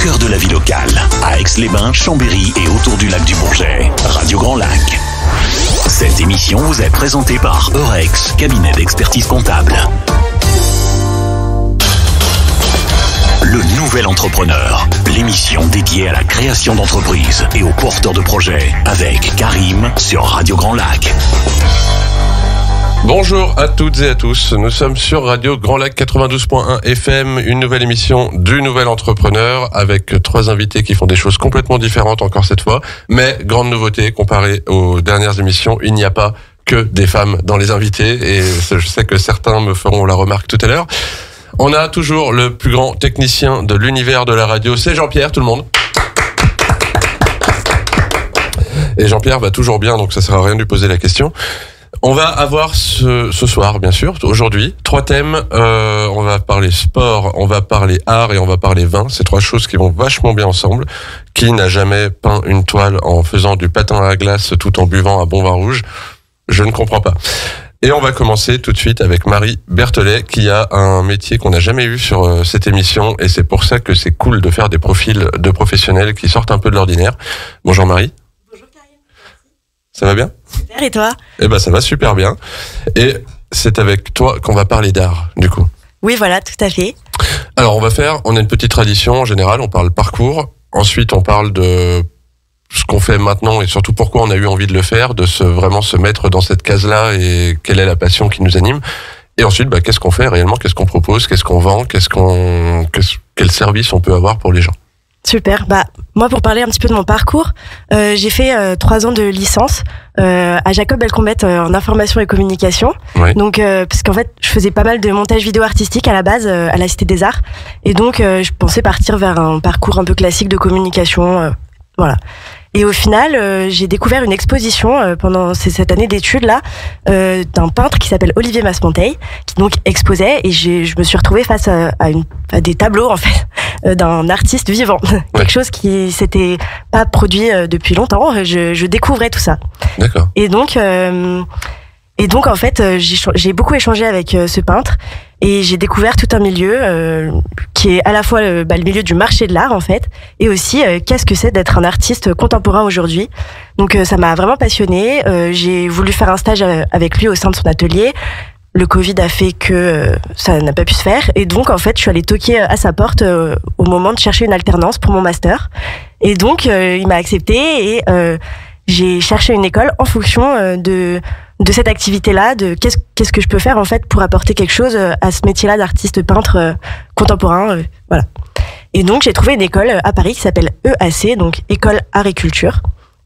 cœur de la vie locale, à Aix-les-Bains, Chambéry et autour du lac du Bourget. Radio Grand Lac. Cette émission vous est présentée par Eurex, cabinet d'expertise comptable. Le Nouvel Entrepreneur, l'émission dédiée à la création d'entreprises et aux porteurs de projets, avec Karim sur Radio Grand Lac. Bonjour à toutes et à tous, nous sommes sur Radio Grand Lac 92.1 FM, une nouvelle émission du Nouvel Entrepreneur avec 3 invités qui font des choses complètement différentes encore cette fois, mais grande nouveauté comparée aux dernières émissions, il n'y a pas que des femmes dans les invités et je sais que certains me feront la remarque tout à l'heure. On a toujours le plus grand technicien de l'univers de la radio, c'est Jean-Pierre, tout le monde. Et Jean-Pierre va toujours bien, donc ça sert à rien de lui poser la question. On va avoir ce soir, bien sûr, aujourd'hui, 3 thèmes. On va parler sport, on va parler art et on va parler vin. C'est 3 choses qui vont vachement bien ensemble. Qui n'a jamais peint une toile en faisant du patin à glace tout en buvant un bon vin rouge? Je ne comprends pas. Et on va commencer tout de suite avec Marie Berthelet, qui a un métier qu'on n'a jamais eu sur cette émission. Et c'est pour ça que c'est cool de faire des profils de professionnels qui sortent un peu de l'ordinaire. Bonjour Marie. Bonjour Karim. Ça va bien? Super, et toi? Eh ben ça va super bien. Et c'est avec toi qu'on va parler d'art, du coup. Oui, voilà, tout à fait. Alors on a une petite tradition en général, on parle parcours, ensuite on parle de ce qu'on fait maintenant et surtout pourquoi on a eu envie de le faire, de vraiment se mettre dans cette case-là et quelle est la passion qui nous anime. Et ensuite, qu'est-ce qu'on fait réellement, qu'est-ce qu'on propose, qu'est-ce qu'on vend, quel service on peut avoir pour les gens. Super. Moi, pour parler un petit peu de mon parcours, j'ai fait 3 ans de licence à Jacob Belcombette en information et communication. Oui. Donc, parce qu'en fait, je faisais pas mal de montage vidéo artistique à la base à la Cité des Arts, et donc je pensais partir vers un parcours un peu classique de communication, voilà. Et au final, j'ai découvert une exposition pendant cette année d'études là d'un peintre qui s'appelle Olivier Masmonteil, qui donc exposait, et je me suis retrouvée face à des tableaux en fait d'un artiste vivant, quelque chose qui s'était pas produit depuis longtemps. Je découvrais tout ça. D'accord. Et donc en fait, j'ai beaucoup échangé avec ce peintre. Et j'ai découvert tout un milieu qui est à la fois le milieu du marché de l'art en fait, et aussi qu'est-ce que c'est d'être un artiste contemporain aujourd'hui. Donc ça m'a vraiment passionnée. J'ai voulu faire un stage avec lui au sein de son atelier. Le Covid a fait que ça n'a pas pu se faire, et donc en fait je suis allée toquer à sa porte au moment de chercher une alternance pour mon master. Et donc il m'a acceptée, et j'ai cherché une école en fonction de cette activité-là, de qu'est-ce que je peux faire en fait pour apporter quelque chose à ce métier-là d'artiste peintre contemporain, voilà. Et donc j'ai trouvé une école à Paris qui s'appelle EAC, donc École Art et Culture.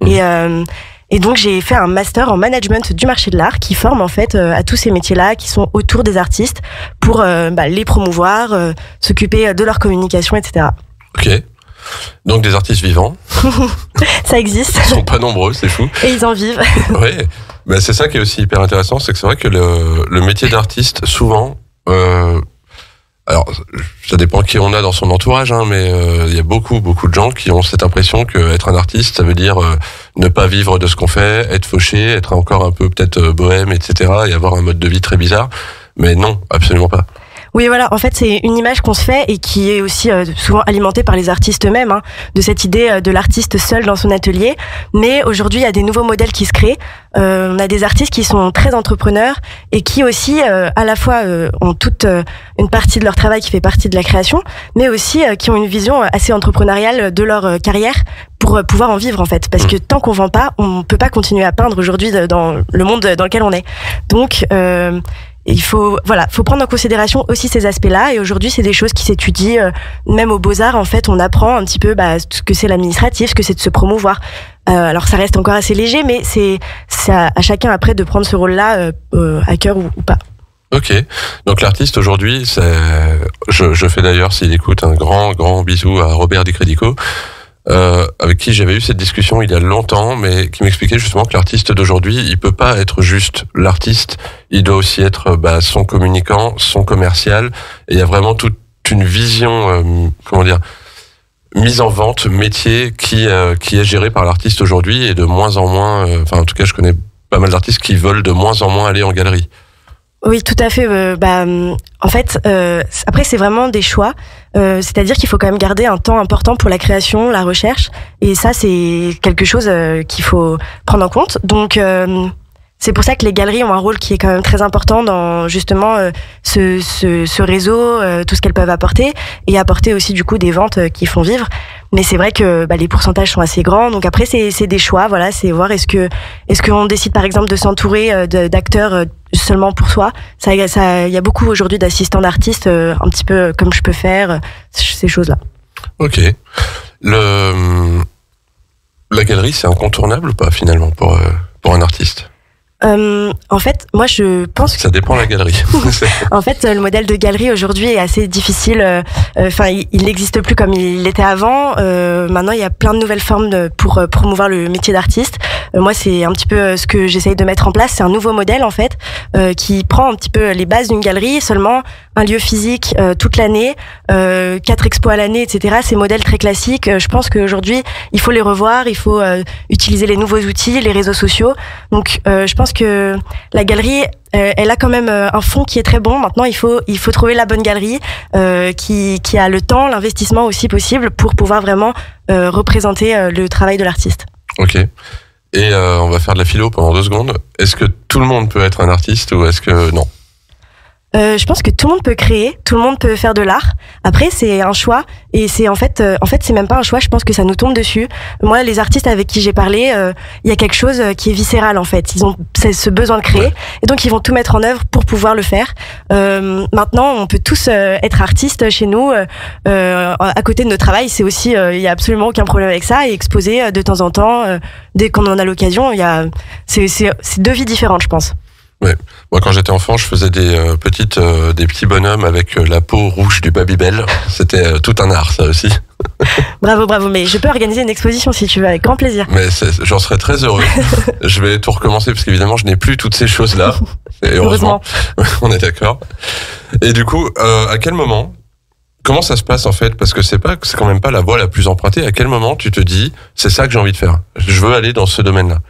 Et donc j'ai fait un master en management du marché de l'art qui forme en fait à tous ces métiers-là qui sont autour des artistes pour les promouvoir, s'occuper de leur communication, etc. Ok. Donc des artistes vivants. Ça existe. Ils sont pas nombreux, c'est fou. Et ils en vivent. Oui. C'est ça qui est aussi hyper intéressant, c'est que c'est vrai que le métier d'artiste, souvent, alors ça dépend qui on a dans son entourage, mais il y a beaucoup de gens qui ont cette impression que être un artiste, ça veut dire ne pas vivre de ce qu'on fait, être fauché, être encore un peu peut-être bohème, etc., et avoir un mode de vie très bizarre. Mais non, absolument pas. Oui, voilà. En fait, c'est une image qu'on se fait et qui est aussi souvent alimentée par les artistes eux-mêmes, de cette idée de l'artiste seul dans son atelier. Mais aujourd'hui, il y a des nouveaux modèles qui se créent. On a des artistes qui sont très entrepreneurs et qui aussi, à la fois, ont toute une partie de leur travail qui fait partie de la création, mais aussi qui ont une vision assez entrepreneuriale de leur carrière pour pouvoir en vivre, en fait. Parce que tant qu'on vend pas, on peut pas continuer à peindre aujourd'hui dans le monde dans lequel on est. Donc, il faut prendre en considération aussi ces aspects-là. Et aujourd'hui, c'est des choses qui s'étudient, même aux Beaux-Arts. En fait, on apprend un petit peu ce que c'est l'administratif, ce que c'est de se promouvoir. Alors, ça reste encore assez léger, mais c'est à chacun après de prendre ce rôle-là à cœur ou pas. Ok. Donc l'artiste aujourd'hui, je fais d'ailleurs, s'il écoute, un grand bisou à Robert Di Credico, avec qui j'avais eu cette discussion il y a longtemps, mais qui m'expliquait justement que l'artiste d'aujourd'hui, il peut pas être juste l'artiste, il doit aussi être son communicant, son commercial, et il y a vraiment toute une vision, mise en vente, métier, qui est gérée par l'artiste aujourd'hui, et de moins en moins, en tout cas je connais pas mal d'artistes qui veulent de moins en moins aller en galerie. Oui, tout à fait. En fait, après, c'est vraiment des choix. C'est-à-dire qu'il faut quand même garder un temps important pour la création, la recherche. Et ça, c'est quelque chose qu'il faut prendre en compte. Donc, c'est pour ça que les galeries ont un rôle qui est quand même très important dans justement ce réseau, tout ce qu'elles peuvent apporter, et apporter aussi du coup des ventes qui font vivre. Mais c'est vrai que les pourcentages sont assez grands. Donc après, c'est des choix. Voilà, c'est voir est-ce qu'on décide par exemple de s'entourer d'acteurs seulement pour soi. Il y a beaucoup aujourd'hui d'assistants d'artistes, un petit peu comme je peux faire ces choses-là. Ok. La galerie, c'est incontournable ou pas finalement pour un artiste? En fait, moi, je pense que ça dépend de la galerie. En fait, le modèle de galerie aujourd'hui est assez difficile. Enfin, il n'existe plus comme il l'était avant. Maintenant, il y a plein de nouvelles formes pour promouvoir le métier d'artiste. Moi, c'est un petit peu ce que j'essaye de mettre en place. C'est un nouveau modèle, en fait, qui prend un petit peu les bases d'une galerie, seulement un lieu physique toute l'année, 4 expos à l'année, etc. Ces modèles très classiques, je pense qu'aujourd'hui, il faut les revoir. Il faut utiliser les nouveaux outils, les réseaux sociaux. Donc, je pense que la galerie, elle a quand même un fond qui est très bon. Maintenant, il faut trouver la bonne galerie qui a le temps, l'investissement aussi possible pour pouvoir vraiment représenter le travail de l'artiste. Ok. Et on va faire de la philo pendant 2 secondes. Est-ce que tout le monde peut être un artiste ou est-ce que non? Je pense que tout le monde peut créer, tout le monde peut faire de l'art. Après, c'est un choix et c'est en fait, c'est même pas un choix. Je pense que ça nous tombe dessus. Moi, les artistes avec qui j'ai parlé, il y a quelque chose qui est viscéral en fait. Ils ont ce besoin de créer et donc ils vont tout mettre en œuvre pour pouvoir le faire. Maintenant, on peut tous être artistes chez nous. À côté de notre travail, c'est aussi, il y a absolument aucun problème avec ça et exposer de temps en temps, dès qu'on en a l'occasion. C'est 2 vies différentes, je pense. Ouais. Moi, quand j'étais enfant, je faisais des petits bonhommes avec la peau rouge du Babybel. C'était tout un art, ça aussi. Bravo. Mais je peux organiser une exposition si tu veux, avec grand plaisir. Mais j'en serais très heureux. Je vais tout recommencer parce qu'évidemment, je n'ai plus toutes ces choses-là. Et heureusement. On est d'accord. Et du coup, à quel moment, comment ça se passe en fait? Parce que c'est quand même pas la voie la plus empruntée. À quel moment tu te dis, c'est ça que j'ai envie de faire? Je veux aller dans ce domaine-là.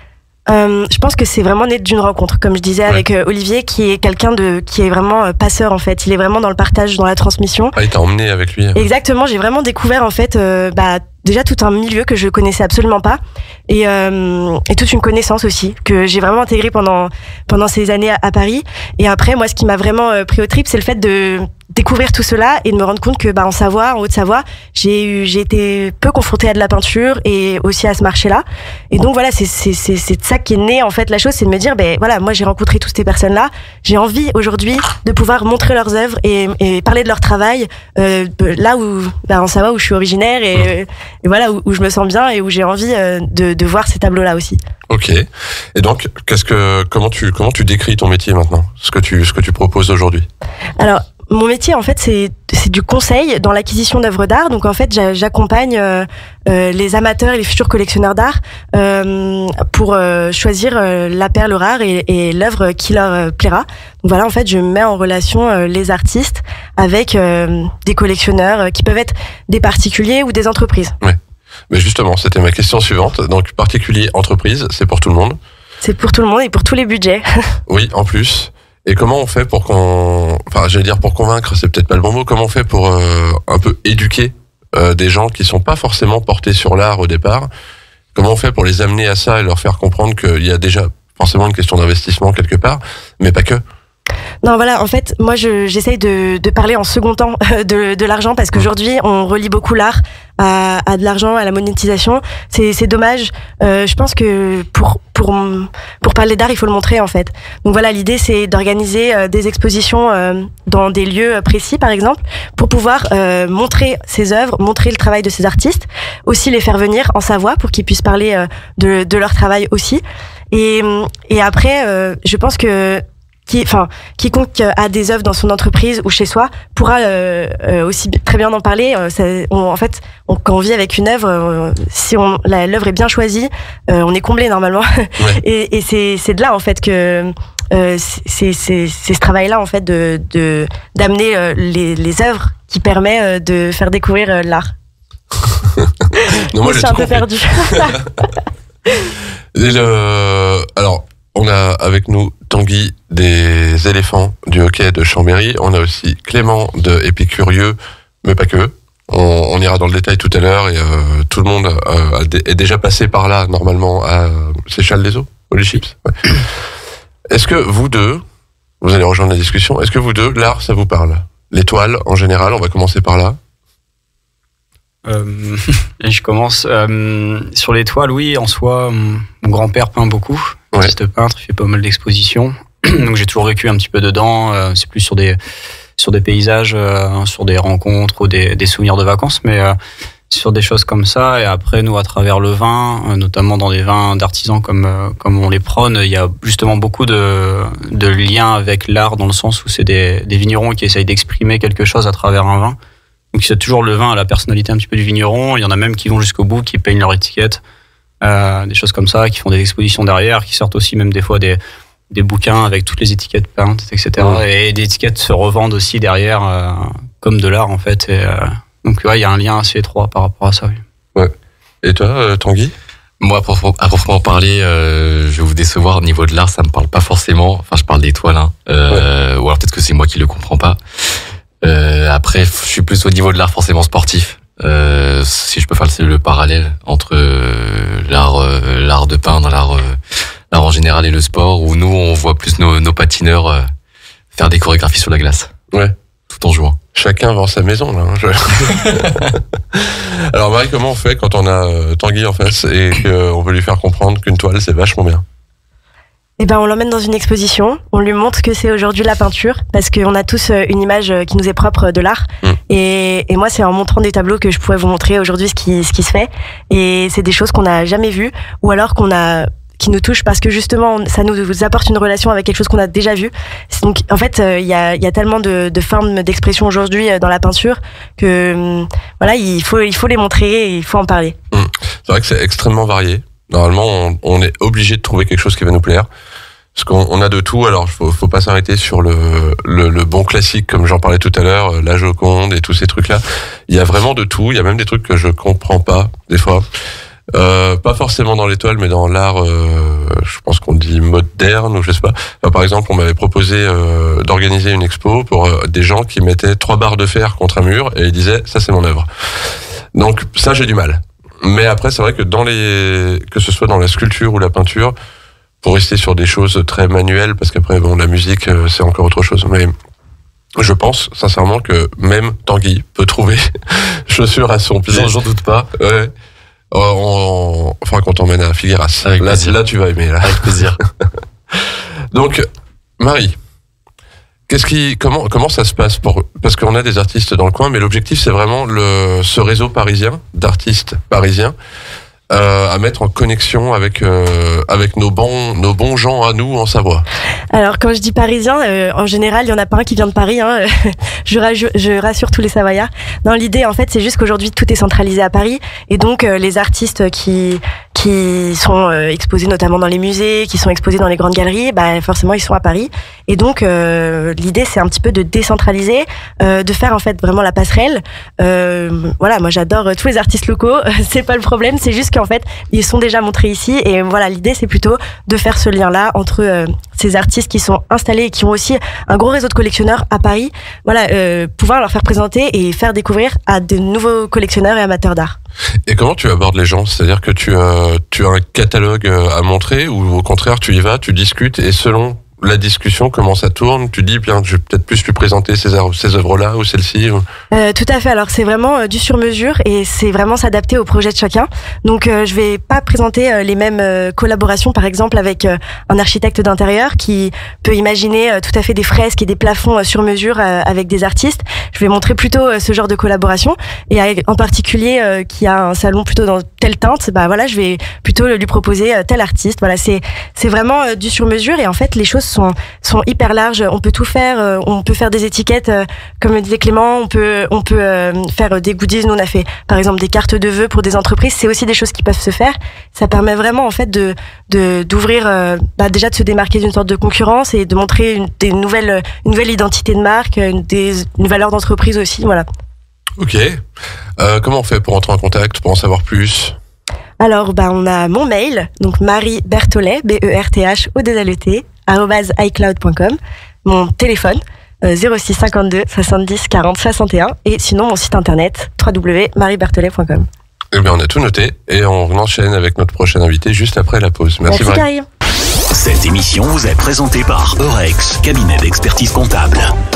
Je pense que c'est vraiment né d'une rencontre, comme je disais, avec Olivier, qui est quelqu'un qui est vraiment passeur en fait. Il est vraiment dans le partage, dans la transmission. Ah, il t'a emmené avec lui. Exactement. J'ai vraiment découvert en fait, déjà tout un milieu que je connaissais absolument pas et toute une connaissance aussi que j'ai vraiment intégrée pendant ces années à Paris. Et après, moi, ce qui m'a vraiment pris au trip, c'est le fait de découvrir tout cela et de me rendre compte que en Savoie, en Haute-Savoie, j'ai été peu confrontée à de la peinture et aussi à ce marché-là. Et donc voilà, c'est de ça qui est né en fait la chose, c'est de me dire voilà, moi j'ai rencontré toutes ces personnes-là, j'ai envie aujourd'hui de pouvoir montrer leurs œuvres et parler de leur travail là où en Savoie où je suis originaire et voilà où je me sens bien et où j'ai envie de voir ces tableaux-là aussi. Ok. Et donc comment tu décris ton métier maintenant, ce que tu proposes aujourd'hui? Alors, mon métier, en fait, c'est du conseil dans l'acquisition d'œuvres d'art. Donc, en fait, j'accompagne les amateurs et les futurs collectionneurs d'art pour choisir la perle rare et l'œuvre qui leur plaira. Donc, voilà, en fait, je mets en relation les artistes avec des collectionneurs qui peuvent être des particuliers ou des entreprises. Ouais. Mais justement, c'était ma question suivante. Donc, particulier, entreprise, c'est pour tout le monde? C'est pour tout le monde et pour tous les budgets. Oui, en plus. Et comment on fait pour pour convaincre, c'est peut-être pas le bon mot, comment on fait pour un peu éduquer des gens qui sont pas forcément portés sur l'art au départ? Comment on fait pour les amener à ça et leur faire comprendre qu'il y a déjà forcément une question d'investissement quelque part, mais pas que? Non, voilà, en fait, moi, j'essaye de parler en second temps de l'argent parce qu'aujourd'hui, on relie beaucoup l'art à de l'argent, à la monétisation. C'est dommage. Je pense que pour parler d'art, il faut le montrer, en fait. Donc voilà, l'idée, c'est d'organiser des expositions dans des lieux précis, par exemple, pour pouvoir montrer ces œuvres, montrer le travail de ces artistes, aussi les faire venir en Savoie pour qu'ils puissent parler de leur travail aussi. Et après, je pense que quiconque a des œuvres dans son entreprise ou chez soi pourra aussi très bien en parler. Quand on vit avec une œuvre, si l'œuvre est bien choisie, on est comblé normalement. Ouais. Et c'est de là en fait que c'est ce travail-là en fait d'amener les œuvres qui permet de faire découvrir l'art. Non, moi, je suis un peu perdu. Alors, on a avec nous Tanguy des éléphants du hockey de Chambéry. On a aussi Clément de Épicurieux, mais pas que. On ira dans le détail tout à l'heure et tout le monde est déjà passé par là normalement à Seychelles des Eaux, Holy Chips. Ouais. Est-ce que vous deux, vous allez rejoindre la discussion, est-ce que vous deux, l'art, ça vous parle? L'étoile en général, on va commencer par là. Je commence sur l'étoile. Oui, en soi, mon grand-père peint beaucoup. Artiste peintre, il fait pas mal d'expositions. Donc j'ai toujours vécu un petit peu dedans. C'est plus sur des paysages, sur des rencontres ou des souvenirs de vacances, mais sur des choses comme ça. Et après, nous, à travers le vin, notamment dans des vins d'artisans comme on les prône, il y a justement beaucoup de liens avec l'art, dans le sens où c'est des vignerons qui essayent d'exprimer quelque chose à travers un vin. Donc c'est toujours le vin à la personnalité un petit peu du vigneron. Il y en a même qui vont jusqu'au bout, qui peignent leur étiquette, des choses comme ça, qui font des expositions derrière, qui sortent aussi même des fois des bouquins avec toutes les étiquettes peintes, etc. Et des étiquettes se revendent aussi derrière, comme de l'art en fait. Et, donc il y a un lien assez étroit par rapport à ça. Oui. Ouais. Et toi, Tanguy? Moi, à proprement parler, je vais vous décevoir au niveau de l'art, ça me parle pas forcément. Enfin, je parle d'étoiles, hein. Ou alors peut-être que c'est moi qui le comprends pas. Après, je suis plus au niveau de l'art forcément sportif. Si je peux faire le parallèle entre l'art de peindre, l'art en général et le sport, où nous on voit plus nos patineurs faire des chorégraphies sur la glace. Ouais. Tout en jouant. Chacun vend sa maison là. Alors Marie, comment on fait quand on a Tanguy en face et qu'on veut lui faire comprendre qu'une toile c'est vachement bien? Eh ben, on l'emmène dans une exposition, on lui montre que c'est aujourd'hui la peinture, parce qu'on a tous une image qui nous est propre de l'art. Et moi, c'est en montrant des tableaux que je pourrais vous montrer aujourd'hui ce qui se fait. Et c'est des choses qu'on n'a jamais vues, ou alors qui nous touchent parce que justement, ça nous apporte une relation avec quelque chose qu'on a déjà vu. Donc, en fait, il y a tellement de formes d'expression aujourd'hui dans la peinture que, voilà, il faut les montrer et il faut en parler. C'est vrai que c'est extrêmement varié. Normalement, on est obligé de trouver quelque chose qui va nous plaire. Parce qu'on a de tout, alors faut pas s'arrêter sur le bon classique, comme j'en parlais tout à l'heure, la Joconde et tous ces trucs-là. Il y a vraiment de tout, il y a même des trucs que je comprends pas, des fois. Pas forcément dans l'étoile, mais dans l'art, je pense qu'on dit moderne, ou je sais pas. Enfin, par exemple, on m'avait proposé d'organiser une expo pour des gens qui mettaient 3 barres de fer contre un mur, et ils disaient, ça c'est mon œuvre. Donc ça, j'ai du mal. Mais après, c'est vrai que que ce soit dans la sculpture ou la peinture, pour rester sur des choses très manuelles, parce qu'après, bon, la musique, c'est encore autre chose. Mais je pense, sincèrement, que même Tanguy peut trouver chaussures à son pied. J'en doute pas. Ouais. Enfin, quand on mène à Figueras. Là, tu vas aimer, là. Avec plaisir. Donc, Marie, comment ça se passe parce qu'on a des artistes dans le coin, mais l'objectif, c'est vraiment ce réseau parisien, d'artistes parisiens, à mettre en connexion avec nos bons gens à nous en Savoie. Alors quand je dis parisien, en général il y en a pas un qui vient de Paris, hein. je rassure tous les Savoyards. Non, l'idée en fait c'est juste qu'aujourd'hui tout est centralisé à Paris et donc les artistes qui sont exposés notamment dans les musées, qui sont exposés dans les grandes galeries, bah forcément ils sont à Paris. Et donc l'idée c'est un petit peu de décentraliser, de faire en fait vraiment la passerelle. Voilà, moi j'adore tous les artistes locaux, c'est pas le problème, c'est juste qu'en fait ils sont déjà montrés ici et voilà, l'idée c'est plutôt de faire ce lien-là entre ces artistes qui sont installés et qui ont aussi un gros réseau de collectionneurs à Paris. Voilà, pouvoir leur faire présenter et faire découvrir à de nouveaux collectionneurs et amateurs d'art. Et comment tu abordes les gens? C'est-à-dire que tu as un catalogue à montrer ou au contraire tu y vas, tu discutes et selon la discussion, comment ça tourne, tu dis bien, je vais peut-être plus lui présenter ces œuvres-là ou celles-ci. Tout à fait. Alors c'est vraiment du sur-mesure et c'est vraiment s'adapter au projet de chacun. Donc je vais pas présenter les mêmes collaborations, par exemple avec un architecte d'intérieur qui peut imaginer tout à fait des fresques et des plafonds sur mesure avec des artistes. Je vais montrer plutôt ce genre de collaboration et en particulier qui a un salon plutôt dans telle teinte, bah voilà, je vais plutôt lui proposer tel artiste. Voilà, c'est vraiment du sur-mesure et en fait les choses sont hyper larges. On peut tout faire. On peut faire des étiquettes, comme le disait Clément. On peut faire des goodies. Nous, on a fait, par exemple, des cartes de vœux pour des entreprises. C'est aussi des choses qui peuvent se faire. Ça permet vraiment, en fait, d'ouvrir, déjà de se démarquer d'une sorte de concurrence et de montrer une nouvelle identité de marque, une valeur d'entreprise aussi. Voilà. Ok. Comment on fait pour entrer en contact, pour en savoir plus? Alors, on a mon mail, donc Marie Berthollet, BERTHODLET, @icloud.com. Mon téléphone, 06 52 70 40 61. Et sinon, mon site internet, www.marieberthollet.com. Eh bien, on a tout noté et on enchaîne avec notre prochain invité juste après la pause. Merci Marie. Karim. Cette émission vous est présentée par Eurex, cabinet d'expertise comptable.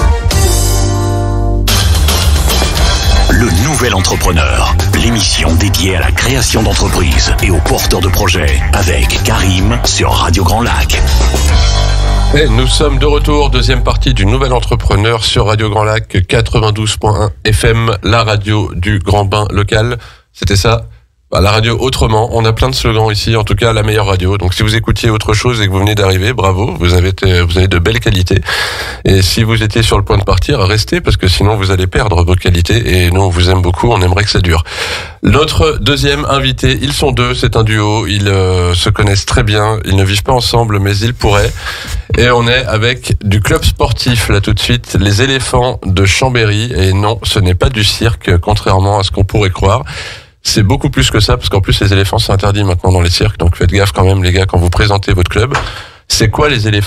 Le Nouvel Entrepreneur, l'émission dédiée à la création d'entreprises et aux porteurs de projets, avec Karim sur Radio Grand Lac. Et nous sommes de retour, deuxième partie du Nouvel Entrepreneur sur Radio Grand Lac 92.1 FM, la radio du Grand Bain local. C'était ça. La radio autrement, on a plein de slogans ici, en tout cas la meilleure radio. Donc si vous écoutiez autre chose et que vous venez d'arriver, bravo, vous avez de belles qualités. Et si vous étiez sur le point de partir, restez parce que sinon vous allez perdre vos qualités et nous on vous aime beaucoup, on aimerait que ça dure. Notre deuxième invité, ils sont deux, c'est un duo, ils se connaissent très bien, ils ne vivent pas ensemble mais ils pourraient. Et on est avec du club sportif là tout de suite, les éléphants de Chambéry. Et non, ce n'est pas du cirque, contrairement à ce qu'on pourrait croire. C'est beaucoup plus que ça, parce qu'en plus les éléphants c'est interdit maintenant dans les cirques, donc faites gaffe quand même les gars quand vous présentez votre club. C'est quoi les éléphants ?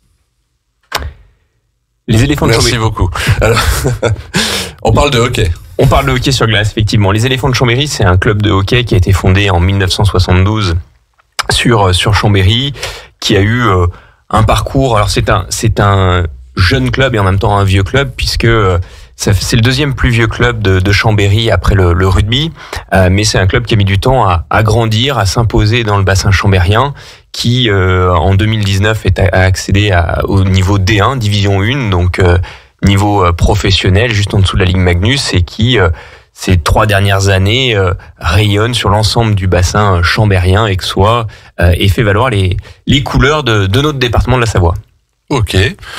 Les éléphants de Chambéry. Merci beaucoup. Alors, on parle de hockey. On parle de hockey sur glace, effectivement. Les éléphants de Chambéry, c'est un club de hockey qui a été fondé en 1972 sur Chambéry, qui a eu un parcours. Alors c'est un jeune club et en même temps un vieux club, puisque c'est le deuxième plus vieux club de Chambéry après le rugby, mais c'est un club qui a mis du temps à grandir, à s'imposer dans le bassin chambérien, qui en 2019 a accédé au niveau D1, division 1, donc niveau professionnel, juste en dessous de la Ligue Magnus, et qui ces 3 dernières années rayonne sur l'ensemble du bassin chambérien et fait valoir les couleurs de notre département de la Savoie. Ok.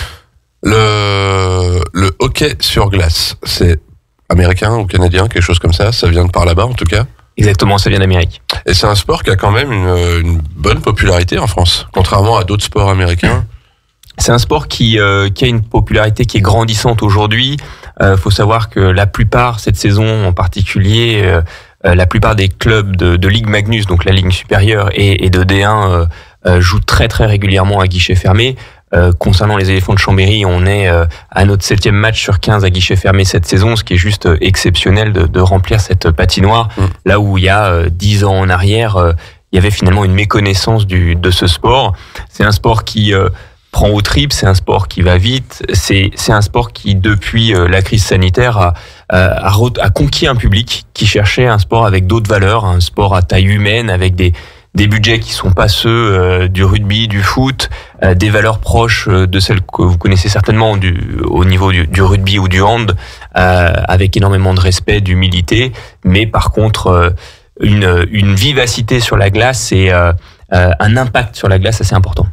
Le hockey sur glace, c'est américain ou canadien, quelque chose comme ça vient de par là-bas en tout cas. Exactement, ça vient d'Amérique. Et c'est un sport qui a quand même une bonne popularité en France, contrairement à d'autres sports américains. C'est un sport qui a une popularité qui est grandissante aujourd'hui. Faut savoir que la plupart, cette saison en particulier, la plupart des clubs de Ligue Magnus, donc la ligue supérieure et de D1, jouent très très régulièrement à guichet fermé. Concernant les éléphants de Chambéry, on est à notre 7e match sur 15 à guichet fermé cette saison, ce qui est juste exceptionnel de remplir cette patinoire. Là où il y a 10 ans en arrière, il y avait finalement une méconnaissance de ce sport. C'est un sport qui prend au tripes, c'est un sport qui va vite, c'est un sport qui, depuis la crise sanitaire, a conquis un public qui cherchait un sport avec d'autres valeurs, un sport à taille humaine, avec des budgets qui sont pas ceux du rugby, du foot, des valeurs proches de celles que vous connaissez certainement au niveau du rugby ou du hand, avec énormément de respect, d'humilité, mais par contre une vivacité sur la glace et un impact sur la glace assez important.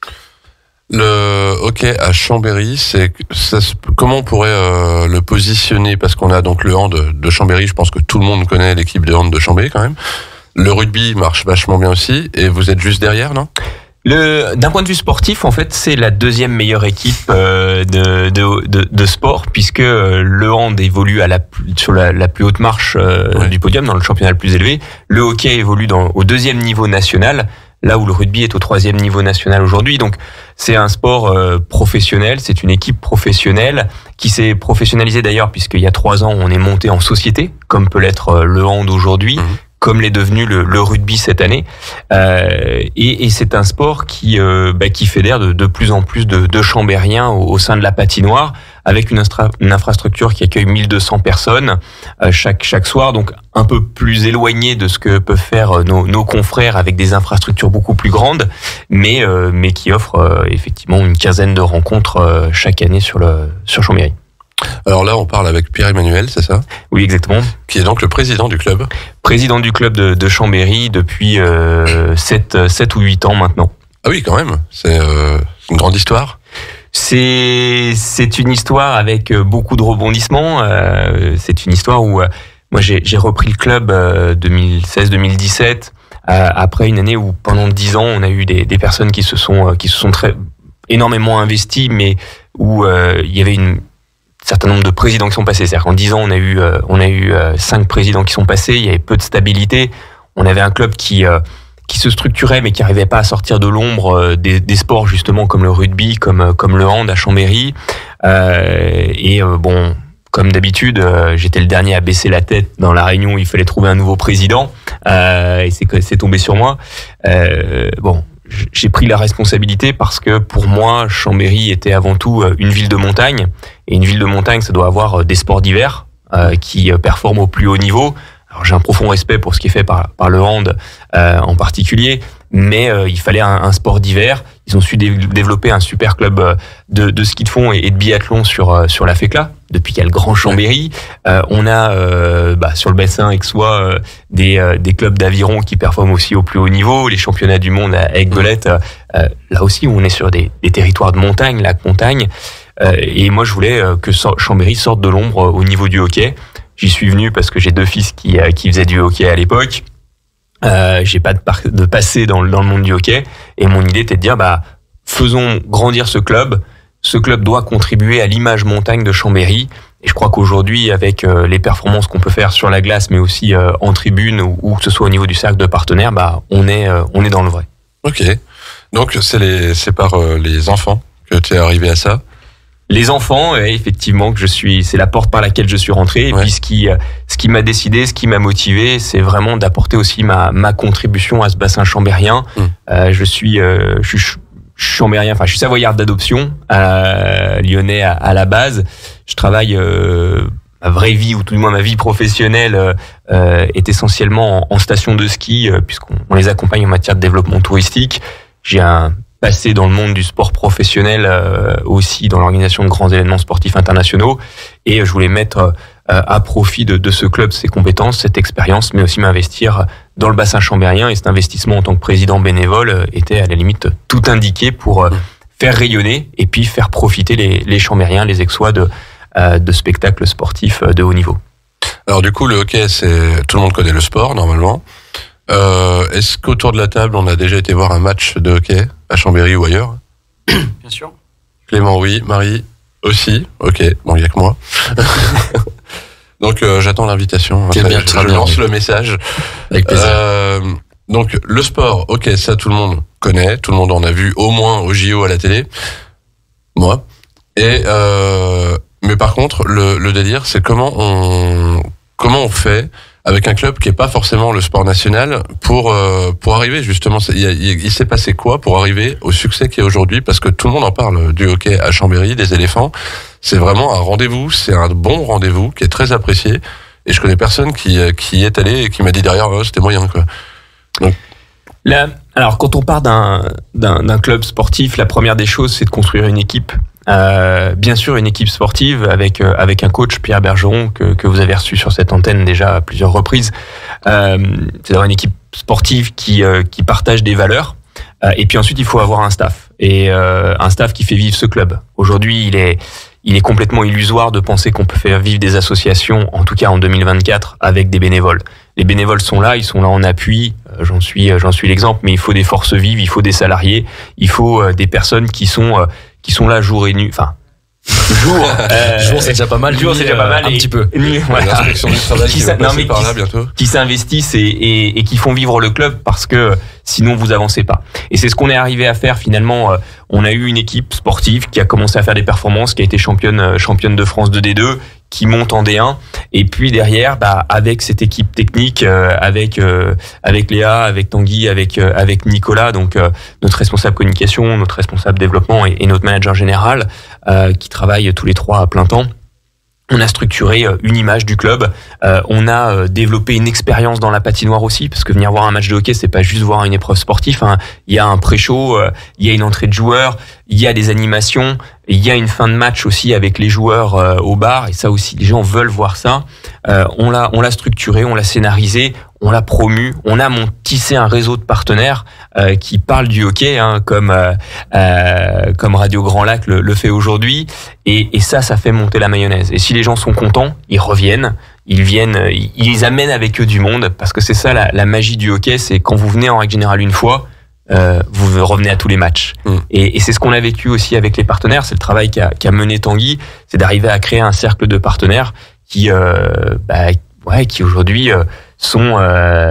Le hockey à Chambéry, comment on pourrait le positionner ? Parce qu'on a donc le hand de Chambéry, je pense que tout le monde connaît l'équipe de hand de Chambéry quand même. Le rugby marche vachement bien aussi, et vous êtes juste derrière, non ? D'un point de vue sportif, en fait, c'est la deuxième meilleure équipe de sport, puisque le hand évolue sur la plus haute marche du podium, dans le championnat le plus élevé. Le hockey évolue au 2e niveau national, là où le rugby est au 3e niveau national aujourd'hui. Donc, c'est un sport professionnel, c'est une équipe professionnelle qui s'est professionnalisée d'ailleurs, puisqu'il y a 3 ans, on est monté en société, comme peut l'être le hand aujourd'hui. Comme l'est devenu le rugby cette année, et c'est un sport qui fédère de plus en plus de Chambériens au sein de la patinoire, avec une infrastructure qui accueille 1200 personnes chaque soir, donc un peu plus éloigné de ce que peuvent faire nos confrères avec des infrastructures beaucoup plus grandes, mais qui offre effectivement une quinzaine de rencontres chaque année sur Chambéry. Alors là, on parle avec Pierre-Emmanuel, c'est ça ? Oui, exactement. Qui est donc le président du club ? Président du club de Chambéry depuis 7 ou 8 ans maintenant. Ah oui, quand même. C'est une grande histoire. C'est une histoire avec beaucoup de rebondissements. C'est une histoire où moi j'ai repris le club 2016-2017 après une année où pendant 10 ans on a eu des personnes qui se sont énormément investies, mais où il y avait certain nombre de présidents qui sont passés. C'est-à-dire qu'en 10 ans, on a eu 5 présidents qui sont passés, il y avait peu de stabilité. on avait un club qui se structurait mais qui n'arrivait pas à sortir de l'ombre des sports justement comme le rugby, comme le hand à Chambéry. Bon, comme d'habitude, j'étais le dernier à baisser la tête dans la réunion où il fallait trouver un nouveau président. Et c'est tombé sur moi. Bon, j'ai pris la responsabilité parce que pour moi, Chambéry était avant tout une ville de montagne. Et une ville de montagne, ça doit avoir des sports d'hiver qui performent au plus haut niveau. Alors j'ai un profond respect pour ce qui est fait par le hand en particulier, mais il fallait un sport d'hiver. Ils ont su développer un super club de ski de fond et de biathlon sur la Fécla, depuis qu'il y a le Grand Chambéry. On a sur le bassin aixois des clubs d'aviron qui performent aussi au plus haut niveau, les championnats du monde à Aiguebelette. Là aussi, on est sur des territoires de montagne, lac-montagne. Et moi, je voulais que Chambéry sorte de l'ombre au niveau du hockey. J'y suis venu parce que j'ai 2 fils qui faisaient du hockey à l'époque. J'ai pas de passé dans le monde du hockey. Et mon idée était de dire, faisons grandir ce club. Ce club doit contribuer à l'image montagne de Chambéry. Et je crois qu'aujourd'hui, avec les performances qu'on peut faire sur la glace, mais aussi en tribune ou que ce soit au niveau du cercle de partenaires, on est dans le vrai. Ok. Donc c'est par les enfants que tu es arrivé à ça. Les enfants, effectivement, c'est la porte par laquelle je suis rentré. Et puis ce qui m'a décidé, ce qui m'a motivé, c'est vraiment d'apporter aussi ma contribution à ce bassin chambérien. Je suis chambérien, enfin je suis savoyard d'adoption, lyonnais à la base. Je travaille ma vraie vie, ou tout du moins ma vie professionnelle, est essentiellement en station de ski, puisqu'on les accompagne en matière de développement touristique. J'ai un passé dans le monde du sport professionnel, aussi dans l'organisation de grands événements sportifs internationaux, et je voulais mettre à profit de ce club ses compétences, cette expérience, mais aussi m'investir dans le bassin chambérien. Et cet investissement en tant que président bénévole était à la limite tout indiqué pour faire rayonner et puis faire profiter les chambériens, les aixois de spectacles sportifs de haut niveau. Alors du coup, le hockey, tout le monde connaît le sport normalement. Est-ce qu'autour de la table, on a déjà été voir un match de hockey à Chambéry ou ailleurs? Bien sûr. Clément, oui. Marie aussi. Ok, bon, il n'y a que moi. Donc j'attends l'invitation. Je lance le message. Avec plaisir. Donc le sport, ok, ça tout le monde connaît, tout le monde en a vu au moins au JO à la télé. Moi. Mais par contre, le délire, c'est comment on fait avec un club qui est pas forcément le sport national pour arriver justement. Il s'est passé quoi pour arriver au succès qui est aujourd'hui? Parce que tout le monde en parle du hockey à Chambéry, des éléphants. C'est vraiment un rendez-vous, c'est un bon rendez-vous qui est très apprécié. Et je connais personne qui est allé et qui m'a dit derrière, c'était moyen, quoi. Donc. Alors, quand on part d'un club sportif, la première des choses, c'est de construire une équipe. Bien sûr, une équipe sportive avec un coach, Pierre Bergeron, que vous avez reçu sur cette antenne déjà à plusieurs reprises. C'est d'avoir une équipe sportive qui partage des valeurs. Et puis ensuite, il faut avoir un staff. Et un staff qui fait vivre ce club. Aujourd'hui, il est complètement illusoire de penser qu'on peut faire vivre des associations, en tout cas en 2024, avec des bénévoles. Les bénévoles sont là, ils sont là en appui. J'en suis l'exemple, mais il faut des forces vives, il faut des salariés, il faut des personnes qui sont là jour et nuit. Enfin, jour c'est déjà pas mal. Jour c'est déjà pas mal. Un petit peu. Voilà. L'inspection du travail qui va passer par là bientôt. Qui s'investissent et qui font vivre le club parce que sinon vous avancez pas. Et c'est ce qu'on est arrivé à faire finalement. On a eu une équipe sportive qui a commencé à faire des performances, qui a été championne de France de D2, qui monte en D1. Et puis derrière, avec cette équipe technique, avec Léa, avec Tanguy, avec Nicolas, donc notre responsable communication, notre responsable développement et notre manager général, qui travaillent tous les trois à plein temps. On a structuré une image du club. On a développé une expérience dans la patinoire aussi, parce que venir voir un match de hockey, c'est pas juste voir une épreuve sportive. Hein. Il y a un pré-show, il y a une entrée de joueurs, il y a des animations, il y a une fin de match aussi avec les joueurs au bar. Et ça aussi, les gens veulent voir ça. On l'a structuré, on l'a scénarisé, on l'a promu, on a tissé un réseau de partenaires qui parlent du hockey, hein, comme Radio Grand Lac le fait aujourd'hui. Et ça fait monter la mayonnaise. Et si les gens sont contents, ils reviennent, ils viennent, ils amènent avec eux du monde, parce que c'est ça la magie du hockey, c'est quand vous venez en règle générale une fois, vous revenez à tous les matchs. Et c'est ce qu'on a vécu aussi avec les partenaires, c'est le travail qu'a mené Tanguy, c'est d'arriver à créer un cercle de partenaires qui aujourd'hui sont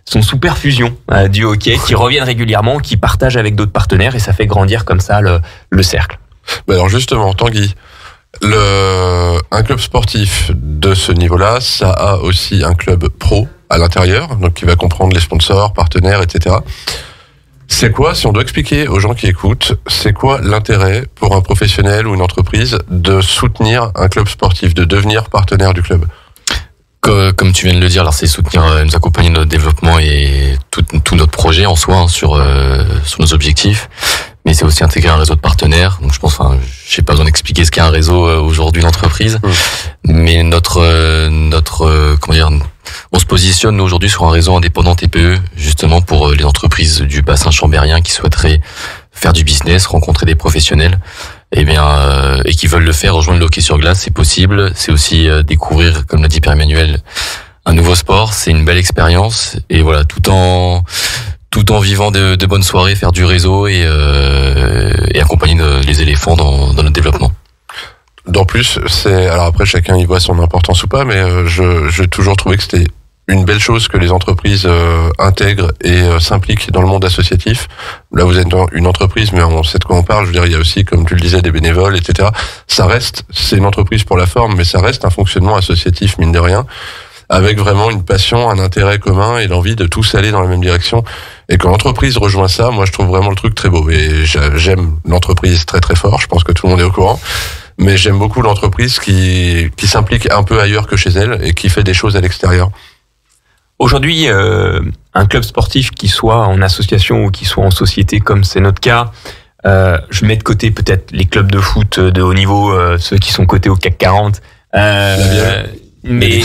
sont sous perfusion du hockey, qui reviennent régulièrement, qui partagent avec d'autres partenaires et ça fait grandir comme ça le cercle. Alors justement, Tanguy, un club sportif de ce niveau-là, ça a aussi un club pro à l'intérieur, donc qui va comprendre les sponsors, partenaires, etc. C'est quoi, si on doit expliquer aux gens qui écoutent, c'est quoi l'intérêt pour un professionnel ou une entreprise de soutenir un club sportif, de devenir partenaire du club ? Comme tu viens de le dire, alors c'est soutenir, nous accompagner dans notre développement et tout notre projet en soi sur nos objectifs. Mais c'est aussi intégrer un réseau de partenaires. Donc je pense, j'ai pas besoin d'expliquer ce qu'est un réseau aujourd'hui d'entreprise. Mais comment dire, on se positionne nous aujourd'hui sur un réseau indépendant TPE, justement pour les entreprises du bassin chambérien qui souhaiteraient faire du business, rencontrer des professionnels, et qui veulent le faire, rejoindre le hockey sur glace, c'est possible. C'est aussi découvrir, comme l'a dit Pierre-Emmanuel, un nouveau sport. C'est une belle expérience. Et voilà, tout en vivant de bonnes soirées, faire du réseau et accompagner les éléphants dans notre développement. En plus, alors après chacun y voit son importance ou pas, mais j'ai toujours trouvé que c'était une belle chose que les entreprises intègrent et s'impliquent dans le monde associatif. Là, vous êtes une entreprise, mais on sait de quoi on parle. Je veux dire, il y a aussi, comme tu le disais, des bénévoles, etc. C'est une entreprise pour la forme, mais ça reste un fonctionnement associatif, mine de rien, avec vraiment une passion, un intérêt commun et l'envie de tous aller dans la même direction. Et quand l'entreprise rejoint ça, moi, je trouve vraiment le truc très beau. Et j'aime l'entreprise très très fort. Je pense que tout le monde est au courant. Mais j'aime beaucoup l'entreprise qui s'implique un peu ailleurs que chez elle et qui fait des choses à l'extérieur. Aujourd'hui, un club sportif qui soit en association ou qui soit en société, comme c'est notre cas, je mets de côté peut-être les clubs de foot de haut niveau, ceux qui sont cotés au CAC 40. Mais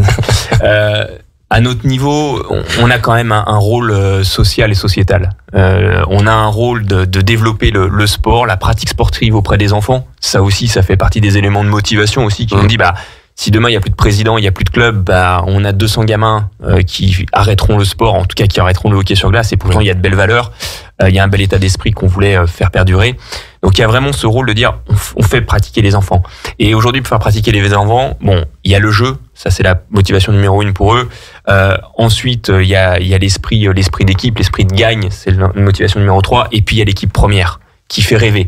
à notre niveau, on a quand même un rôle social et sociétal. On a un rôle de développer le sport, la pratique sportive auprès des enfants. Ça aussi, ça fait partie des éléments de motivation aussi qui nous dit si demain il n'y a plus de président, il n'y a plus de club, on a 200 gamins qui arrêteront le sport, en tout cas qui arrêteront le hockey sur glace. Et pourtant il y a de belles valeurs, il y a un bel état d'esprit qu'on voulait faire perdurer. Donc il y a vraiment ce rôle de dire on fait pratiquer les enfants. Et aujourd'hui, pour faire pratiquer les enfants, il y a le jeu, ça c'est la motivation numéro 1 pour eux. Ensuite il y a l'esprit d'équipe, l'esprit de gagne, c'est la motivation numéro 3. Et puis il y a l'équipe première qui fait rêver,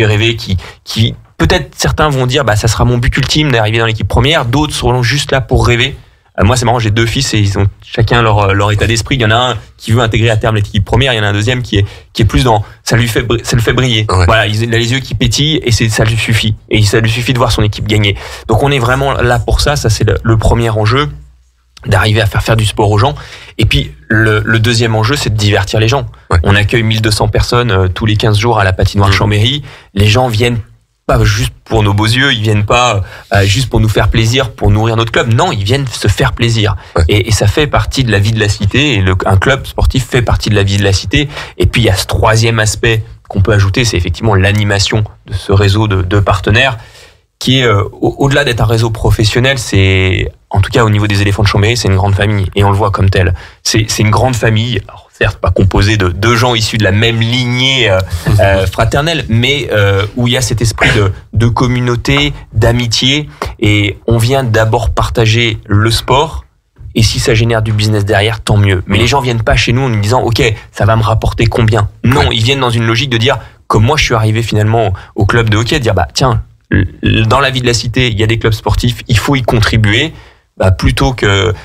qui peut-être certains vont dire ça sera mon but ultime d'arriver dans l'équipe première, d'autres seront juste là pour rêver. Moi c'est marrant, j'ai 2 fils et ils ont chacun leur état d'esprit. Il y en a un qui veut intégrer à terme l'équipe première, il y en a un deuxième qui est plus dans ça le fait briller. Ouais. Voilà, il a les yeux qui pétillent et ça lui suffit. Et ça lui suffit de voir son équipe gagner. Donc on est vraiment là pour ça c'est le premier enjeu, d'arriver à faire du sport aux gens. Et puis le deuxième enjeu, c'est de divertir les gens. Ouais. On accueille 1200 personnes tous les 15 jours à la patinoire Chambéry. Les gens viennent pas juste pour nos beaux yeux, ils viennent pas juste pour nous faire plaisir, pour nourrir notre club. Non, ils viennent se faire plaisir. Ouais. Et ça fait partie de la vie de la cité. Et un club sportif fait partie de la vie de la cité. Et puis il y a ce troisième aspect qu'on peut ajouter, c'est effectivement l'animation de ce réseau de partenaires qui est au-delà d'être un réseau professionnel, c'est en tout cas au niveau des éléphants de Chambéry, c'est une grande famille et on le voit comme tel. C'est une grande famille. Alors, certes pas composée de gens issus de la même lignée fraternelle, mais où il y a cet esprit de communauté, d'amitié, et on vient d'abord partager le sport, et si ça génère du business derrière, tant mieux. Mais les gens viennent pas chez nous en nous disant ok, ça va me rapporter combien. Non, ils viennent dans une logique de dire, comme moi je suis arrivé finalement au club de hockey, de dire tiens, dans la vie de la cité, il y a des clubs sportifs, il faut y contribuer. Plutôt que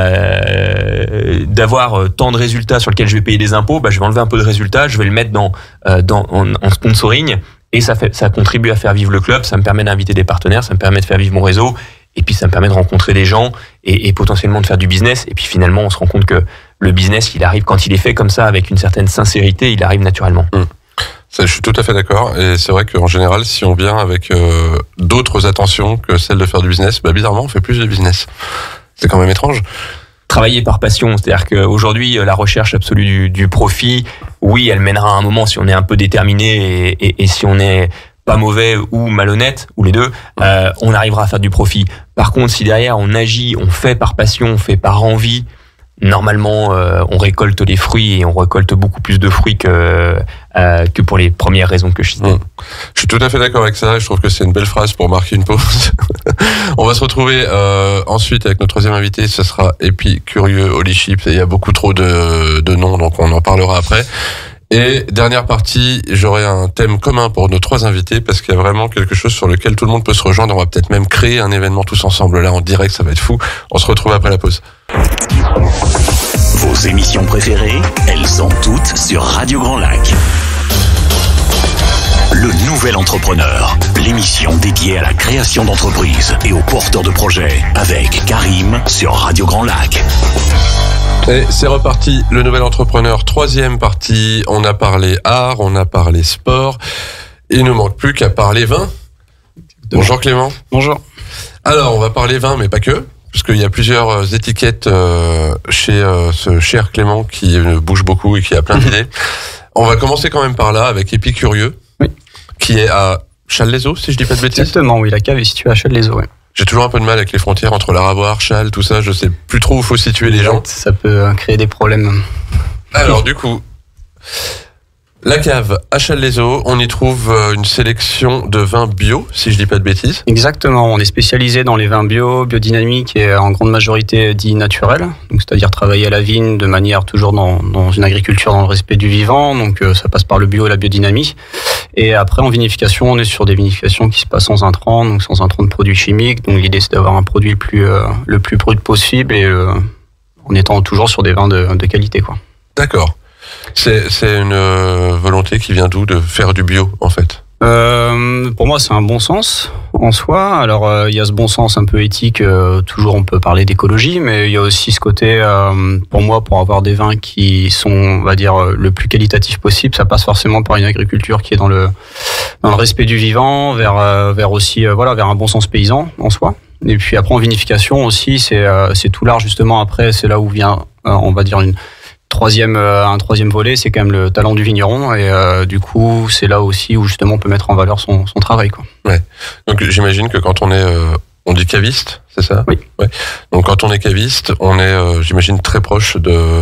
d'avoir tant de résultats sur lesquels je vais payer des impôts, je vais enlever un peu de résultats, je vais le mettre en sponsoring, et ça contribue à faire vivre le club, ça me permet d'inviter des partenaires, ça me permet de faire vivre mon réseau, et puis ça me permet de rencontrer des gens et potentiellement de faire du business. Et puis finalement, on se rend compte que le business, il arrive quand il est fait comme ça, avec une certaine sincérité, il arrive naturellement. Ça, je suis tout à fait d'accord, et c'est vrai qu'en général, si on vient avec d'autres attentions que celle de faire du business, bizarrement, on fait plus de business. C'est quand même étrange. Travailler par passion, c'est-à-dire qu'aujourd'hui, la recherche absolue du profit, oui, elle mènera à un moment si on est un peu déterminé et si on est pas mauvais ou malhonnête, ou les deux, on arrivera à faire du profit. Par contre, si derrière on agit, on fait par passion, on fait par envie, normalement, on récolte les fruits et on récolte beaucoup plus de fruits que pour les premières raisons que je citais. Je suis tout à fait d'accord avec ça. Je trouve que c'est une belle phrase pour marquer une pause. On va se retrouver ensuite avec notre troisième invité. Ce sera Épicurieux Holy Chips. Et il y a beaucoup trop de noms, donc on en parlera après. Et dernière partie, j'aurai un thème commun pour nos trois invités parce qu'il y a vraiment quelque chose sur lequel tout le monde peut se rejoindre. On va peut-être même créer un événement tous ensemble là en direct, ça va être fou. On se retrouve après la pause. Vos émissions préférées, elles sont toutes sur Radio Grand Lac. Le Nouvel Entrepreneur, l'émission dédiée à la création d'entreprises et aux porteurs de projets avec Karim sur Radio Grand Lac. Et c'est reparti, le Nouvel Entrepreneur, troisième partie. On a parlé art, on a parlé sport. Il ne manque plus qu'à parler vin. Bonjour Clément. Bonjour. Alors, on va parler vin, mais pas que. Parce qu'il y a plusieurs étiquettes chez ce cher Clément qui bouge beaucoup et qui a plein d'idées. On va commencer quand même par là avec Épicurieux, qui est à Challes-les-Eaux, si je dis pas de bêtises. Exactement, oui, la cave est située à Challes-les-Eaux. Ouais. J'ai toujours un peu de mal avec les frontières entre l'Aravoir, Châles, tout ça. Je sais plus trop où faut situer les gens. Ça peut créer des problèmes. Alors du coup, la cave à Challes-les-Eaux, on y trouve une sélection de vins bio, si je dis pas de bêtises. Exactement, on est spécialisé dans les vins bio, biodynamiques et en grande majorité dits naturels. Donc, c'est-à-dire travailler à la vigne de manière toujours dans une agriculture dans le respect du vivant. Donc ça passe par le bio et la biodynamie. Et après en vinification, on est sur des vinifications qui se passent sans intrants, donc sans intrants de produits chimiques. Donc l'idée c'est d'avoir un produit le plus brut possible et en étant toujours sur des vins de qualité, quoi. D'accord. C'est une volonté qui vient d'où de faire du bio en fait? Pour moi, c'est un bon sens en soi. Alors, il y a ce bon sens un peu éthique. Toujours, on peut parler d'écologie, mais il y a aussi ce côté, pour moi, pour avoir des vins qui sont, on va dire, le plus qualitatif possible, ça passe forcément par une agriculture qui est dans le respect du vivant, vers aussi, vers un bon sens paysan en soi. Et puis après, en vinification aussi, c'est tout l'art justement. Après, c'est là où vient, on va dire, un troisième volet, c'est quand même le talent du vigneron et du coup c'est là aussi où justement on peut mettre en valeur son travail, quoi. Ouais. Donc j'imagine que quand on est on dit caviste, c'est ça? Oui. Ouais. Donc quand on est caviste, on est j'imagine très proche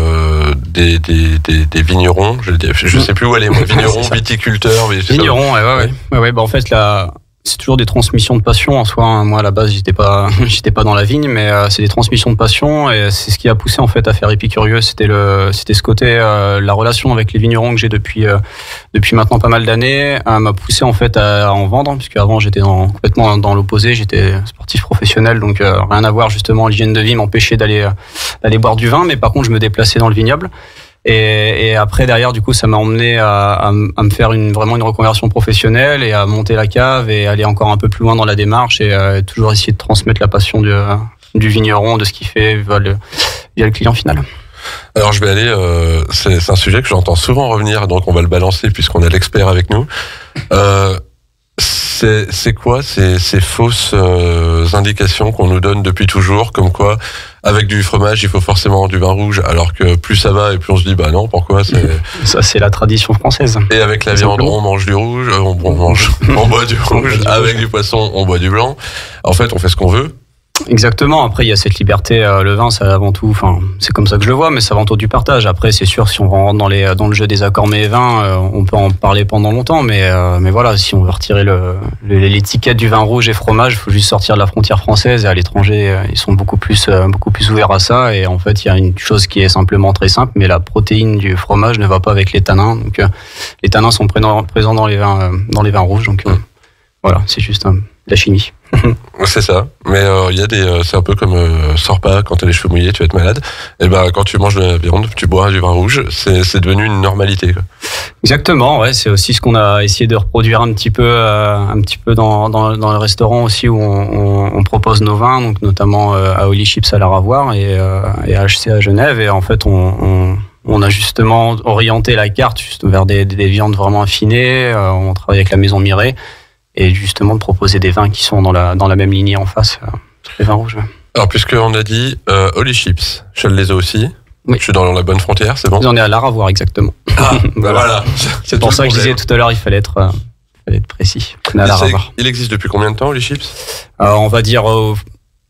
des vignerons, je sais plus où aller, moi, vignerons, viticulteurs, vignerons, ouais. Bah en fait là, c'est toujours des transmissions de passion en soi. Hein. Moi, à la base, j'étais pas dans la vigne, mais c'est des transmissions de passion et c'est ce qui a poussé en fait à faire Épicurieux. C'était ce côté, la relation avec les vignerons que j'ai depuis maintenant pas mal d'années m'a poussé en fait à en vendre, puisque avant j'étais complètement dans l'opposé. J'étais sportif professionnel, donc rien à voir justement. L'hygiène de vie m'empêchait d'aller boire du vin, mais par contre, je me déplaçais dans le vignoble. Et après, derrière, du coup, ça m'a emmené à me faire vraiment une reconversion professionnelle et à monter la cave et aller encore un peu plus loin dans la démarche et toujours essayer de transmettre la passion du vigneron, de ce qu'il fait via le client final. Alors je vais aller, c'est un sujet que j'entends souvent revenir, donc on va le balancer puisqu'on a l'expert avec nous. C'est quoi ces fausses indications qu'on nous donne depuis toujours, comme quoi avec du fromage il faut forcément du vin rouge, alors que plus ça va et plus on se dit bah non, pourquoi ça c'est la tradition française. Et avec la viande on mange du rouge, on boit du rouge, avec du poisson on boit du blanc. En fait on fait ce qu'on veut. Exactement. Après, il y a cette liberté. Le vin, c'est avant tout, enfin, c'est comme ça que je le vois, mais c'est avant tout du partage. Après, c'est sûr, si on rentre dans le jeu des accords mets et vins, on peut en parler pendant longtemps, mais voilà, si on veut retirer l'étiquette du vin rouge et fromage, il faut juste sortir de la frontière française et à l'étranger, ils sont beaucoup plus ouverts à ça. Et en fait, il y a une chose qui est simplement très simple, mais la protéine du fromage ne va pas avec les tanins. Donc, les tanins sont présents dans les vins rouges. Donc, voilà, c'est juste la chimie. C'est ça, mais il y a c'est un peu comme sors pas quand t'as les cheveux mouillés, tu vas être malade. Et ben quand tu manges de la viande, tu bois du vin rouge, c'est devenu une normalité, quoi. Exactement, ouais, c'est aussi ce qu'on a essayé de reproduire un petit peu dans le restaurant aussi où on propose nos vins, donc notamment à Holy Chips à l'Aravoir et à HC à Genève, et en fait on a justement orienté la carte juste vers des viandes vraiment affinées. On travaille avec la maison Miret. Et justement de proposer des vins qui sont dans la même lignée en face, les vins rouges. Alors puisqu'on a dit Holy Chips, Challes-les-Eaux aussi, oui. Je suis dans la bonne frontière, c'est bon? On est à l'Aravoir, exactement. Ah, voilà. C'est pour ça que je disais tout à l'heure, il fallait être précis. On est à l'Aravoir. Il existe depuis combien de temps, Holy Chips? On va dire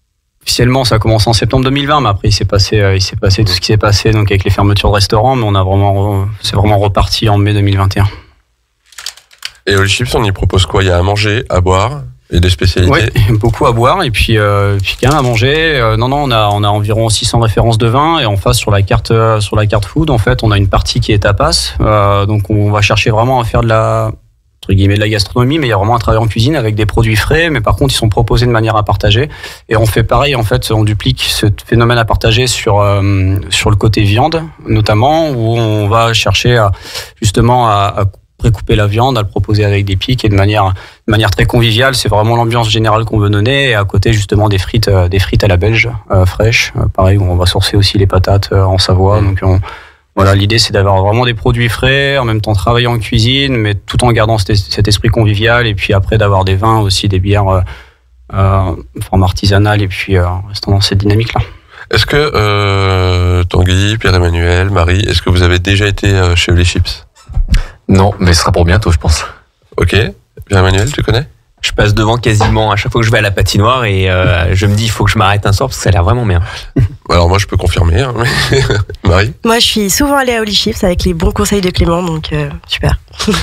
Officiellement, ça a commencé en septembre 2020, mais après il s'est passé tout ce qui s'est passé donc avec les fermetures de restaurants, mais c'est vraiment reparti en mai 2021. Et Holy Chips, on y propose quoi? Il y a à manger, à boire et des spécialités? Oui, beaucoup à boire et puis quand même à manger. On a environ 600 références de vin et en face sur la carte food, en fait, on a une partie qui est tapas. Donc on va chercher vraiment à faire de la gastronomie, mais il y a vraiment un travail en cuisine avec des produits frais, mais par contre ils sont proposés de manière à partager. Et on fait pareil, en fait, on duplique ce phénomène à partager sur le côté viande, notamment, où on va chercher à précouper la viande, à le proposer avec des pics et de manière très conviviale. C'est vraiment l'ambiance générale qu'on veut donner. Et à côté, justement, des frites à la belge, fraîches. Pareil, où on va sourcer aussi les patates en Savoie. Donc, voilà, l'idée, c'est d'avoir vraiment des produits frais, en même temps travailler en cuisine, mais tout en gardant cet esprit convivial. Et puis après, d'avoir des vins aussi, des bières forme artisanale, et puis restant dans cette dynamique-là. Est-ce que Tanguy, Pierre-Emmanuel, Marie, est-ce que vous avez déjà été chez Holy Chips? Non, mais ce sera pour bientôt, je pense. Ok. Pierre-Emmanuel, tu connais? Je passe devant quasiment à chaque fois que je vais à la patinoire et je me dis il faut que je m'arrête un soir parce que ça a l'air vraiment bien. Alors moi je peux confirmer. Hein, mais Marie? Moi je suis souvent allée à Holy Chips avec les bons conseils de Clément, donc super.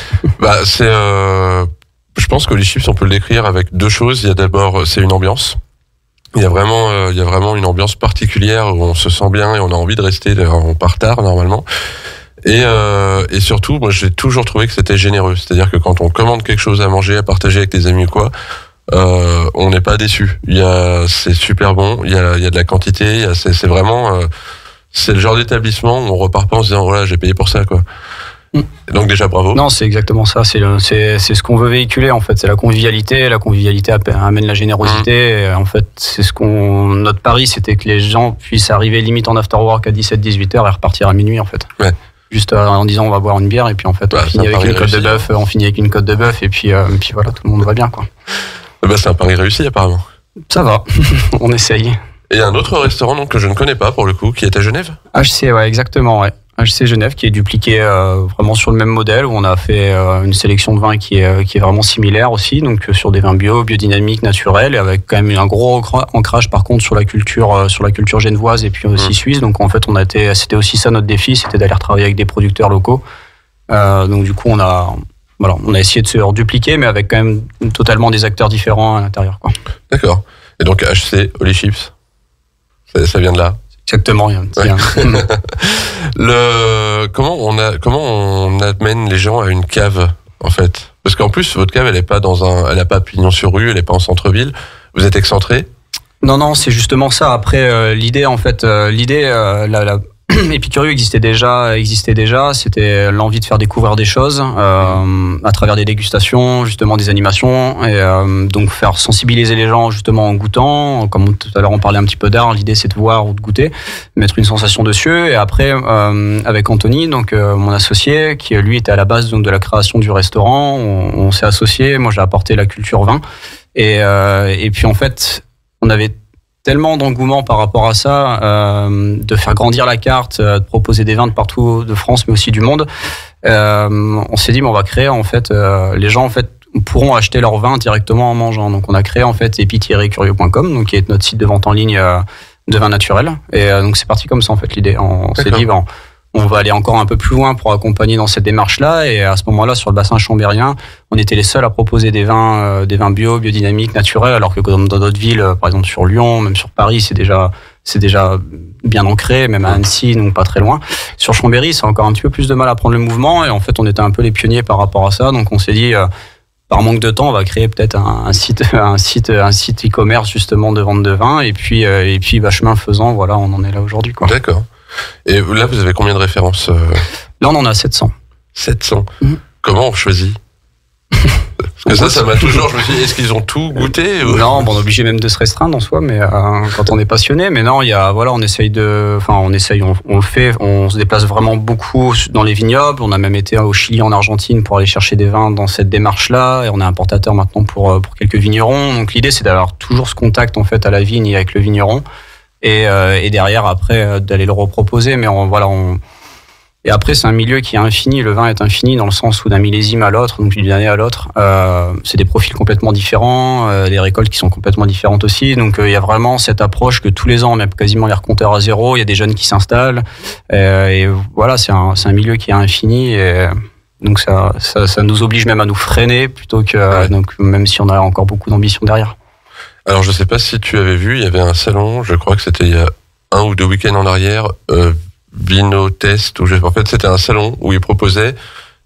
Je pense que Holy Chips on peut le décrire avec deux choses. Il y a d'abord c'est une ambiance. Il y a vraiment une ambiance particulière où on se sent bien et on a envie de rester. On part tard normalement. Et surtout, moi, j'ai toujours trouvé que c'était généreux. C'est-à-dire que quand on commande quelque chose à manger, à partager avec des amis ou quoi, on n'est pas déçu. C'est super bon. Il y a de la quantité. C'est vraiment, c'est le genre d'établissement où on repart pas en se disant voilà, j'ai payé pour ça, quoi. Donc déjà bravo. Non, c'est exactement ça. C'est ce qu'on veut véhiculer en fait. C'est la convivialité. La convivialité amène la générosité. Et en fait, c'est notre pari, c'était que les gens puissent arriver limite en after work à 17-18 heures et repartir à minuit en fait. Ouais. Juste en disant on va boire une bière et puis en fait on finit avec une côte de bœuf, et puis voilà, tout le monde va bien quoi. C'est un pari réussi apparemment. Ça va, on essaye. Et il y a un autre restaurant donc que je ne connais pas pour le coup qui est à Genève. HC, ouais, exactement, ouais. HC Genève qui est dupliqué vraiment sur le même modèle où on a fait une sélection de vins qui est vraiment similaire aussi, donc sur des vins biodynamiques, naturels, et avec quand même un gros ancrage par contre sur la culture genevoise et puis aussi suisse. Donc en fait c'était aussi ça notre défi, c'était d'aller travailler avec des producteurs locaux. Donc du coup on a essayé de se redupliquer, mais avec quand même totalement des acteurs différents à l'intérieur, quoi. D'accord. Et donc HC Holy Chips, ça vient de là. Exactement. Comment on amène les gens à une cave en fait? Parce qu'en plus votre cave elle a pas pignon sur rue, elle est pas en centre-ville. Vous êtes excentré? Non, c'est justement ça. Après l'idée Épicurieux existait déjà. C'était l'envie de faire découvrir des choses à travers des dégustations, justement des animations, et donc faire sensibiliser les gens justement en goûtant. Comme tout à l'heure on parlait un petit peu d'art, l'idée c'est de voir ou de goûter, mettre une sensation dessus. Et après avec Anthony, donc mon associé, qui lui était à la base donc de la création du restaurant, on s'est associé. Moi j'ai apporté la culture vin et puis en fait on avait tellement d'engouement par rapport à ça, de faire grandir la carte, de proposer des vins de partout de France, mais aussi du monde. On s'est dit, on va créer en fait, les gens en fait pourront acheter leur vin directement en mangeant. Donc on a créé en fait epi-curieux.com, donc qui est notre site de vente en ligne de vins naturels. Et donc c'est parti comme ça en fait l'idée. On s'est dit, on va aller encore un peu plus loin pour accompagner dans cette démarche-là. Et à ce moment-là, sur le bassin chambérien, on était les seuls à proposer des vins biodynamiques, naturels, alors que dans d'autres villes, par exemple sur Lyon, même sur Paris, c'est déjà bien ancré, même à Annecy, donc pas très loin. Sur Chambéry, c'est encore un petit peu plus de mal à prendre le mouvement. Et en fait, on était un peu les pionniers par rapport à ça. Donc on s'est dit, par manque de temps, on va créer peut-être un site e-commerce justement de vente de vin. Et puis chemin faisant, voilà, on en est là aujourd'hui, quoi. D'accord. Et là, vous avez combien de références? Là, on en a 700. 700. Comment on choisit? Parce que ça m'a toujours... Je me suis dit, est-ce qu'ils ont tout goûté ou... Non, on est obligé même de se restreindre en soi, mais quand on est passionné. Mais non, on le fait. On se déplace vraiment beaucoup dans les vignobles. On a même été au Chili, en Argentine, pour aller chercher des vins dans cette démarche-là. Et on est importateur maintenant pour quelques vignerons. Donc l'idée, c'est d'avoir toujours ce contact en fait à la vigne et avec le vigneron. Et derrière, après, d'aller le reproposer. Mais on Et après, c'est un milieu qui est infini. Le vin est infini dans le sens où d'un millésime à l'autre, donc d'une année à l'autre, c'est des profils complètement différents, des récoltes qui sont complètement différentes aussi. Donc, il y a vraiment cette approche que tous les ans, on met quasiment les recompteurs à zéro. Il y a des jeunes qui s'installent. Et voilà, c'est un milieu qui est infini. Et donc, ça nous oblige même à nous freiner plutôt que, donc, même si on a encore beaucoup d'ambition derrière. Alors, je sais pas si tu avais vu, il y avait un salon, je crois que c'était il y a 1 ou 2 week-ends en arrière, Vino Test, en fait c'était un salon où ils proposaient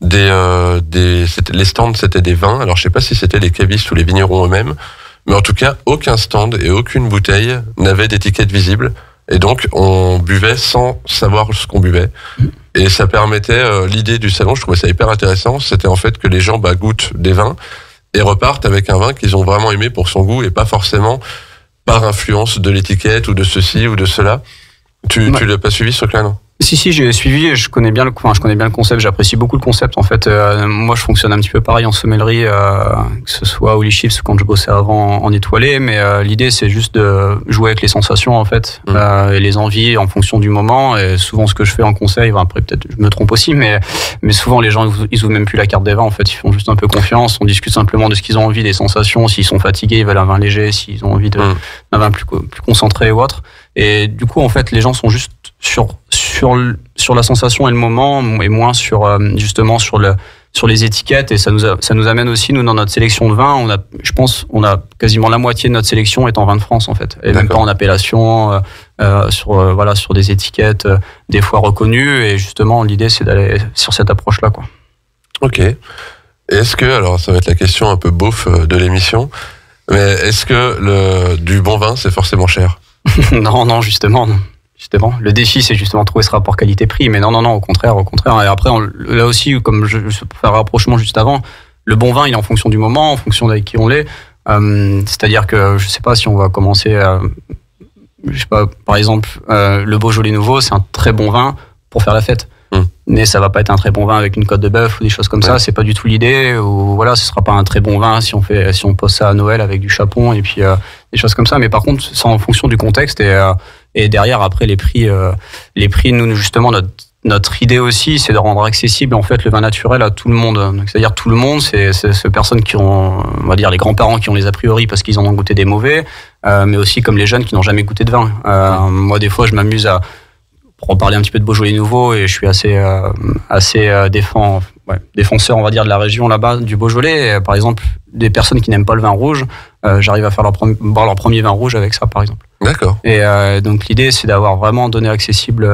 les stands, c'était des vins. Alors je sais pas si c'était les cavistes ou les vignerons eux-mêmes, mais en tout cas aucun stand et aucune bouteille n'avait d'étiquette visible, et donc on buvait sans savoir ce qu'on buvait. Et ça permettait, l'idée du salon, je trouvais ça hyper intéressant, c'était en fait que les gens goûtent des vins et repartent avec un vin qu'ils ont vraiment aimé pour son goût et pas forcément par influence de l'étiquette ou de ceci ou de cela. Tu l'as pas suivi ce truc-là, non? Si, j'ai suivi, je connais bien le concept, j'apprécie beaucoup le concept, en fait. Moi, je fonctionne un petit peu pareil en sommellerie, que ce soit Holy Chips ou quand je bossais avant en étoilé, mais l'idée, c'est juste de jouer avec les sensations, en fait, et les envies en fonction du moment. Et souvent, ce que je fais en conseil, après, peut-être, je me trompe aussi, mais souvent, les gens, ils ouvrent même plus la carte des vins, en fait. Ils font juste un peu confiance, on discute simplement de ce qu'ils ont envie, des sensations, s'ils sont fatigués, ils veulent un vin léger, s'ils ont envie d'un vin plus concentré ou autre. Et du coup, en fait, les gens sont juste sur la sensation et le moment, et moins justement sur les étiquettes. Et ça nous amène aussi, nous, dans notre sélection de vins, on a quasiment la moitié de notre sélection est en vin de France, en fait, et même pas en appellation, sur des étiquettes des fois reconnues. Et justement, l'idée, c'est d'aller sur cette approche-là, quoi. Ok. Et est-ce que, alors ça va être la question un peu beauf de l'émission, mais est-ce que du bon vin, c'est forcément cher? Non, justement. Le défi, c'est justement trouver ce rapport qualité-prix. Mais non, au contraire. Et après, là aussi, comme je fais un rapprochement juste avant, le bon vin, il est en fonction du moment, en fonction d'avec qui on l'est. C'est-à-dire que, je sais pas si on va commencer par exemple, le Beaujolais nouveau, c'est un très bon vin pour faire la fête. Mais ça va pas être un très bon vin avec une côte de bœuf ou des choses comme ça. C'est pas du tout l'idée. Ou voilà, ce sera pas un très bon vin si on pose ça à Noël avec du chapon et puis des choses comme ça. Mais par contre, c'est en fonction du contexte et derrière après les prix, nous justement notre idée aussi, c'est de rendre accessible en fait le vin naturel à tout le monde. Donc, c'est-à-dire tout le monde, c'est ces personnes qui ont, on va dire les grands-parents qui ont les a priori parce qu'ils en ont goûté des mauvais, mais aussi comme les jeunes qui n'ont jamais goûté de vin. Moi, des fois, je m'amuse pour reparler un petit peu de Beaujolais nouveau, et je suis assez défenseur, on va dire, de la région là-bas, du Beaujolais. Et, par exemple, des personnes qui n'aiment pas le vin rouge, j'arrive à faire boire leur premier vin rouge avec ça, par exemple. D'accord. Et donc l'idée, c'est d'avoir vraiment donné accessible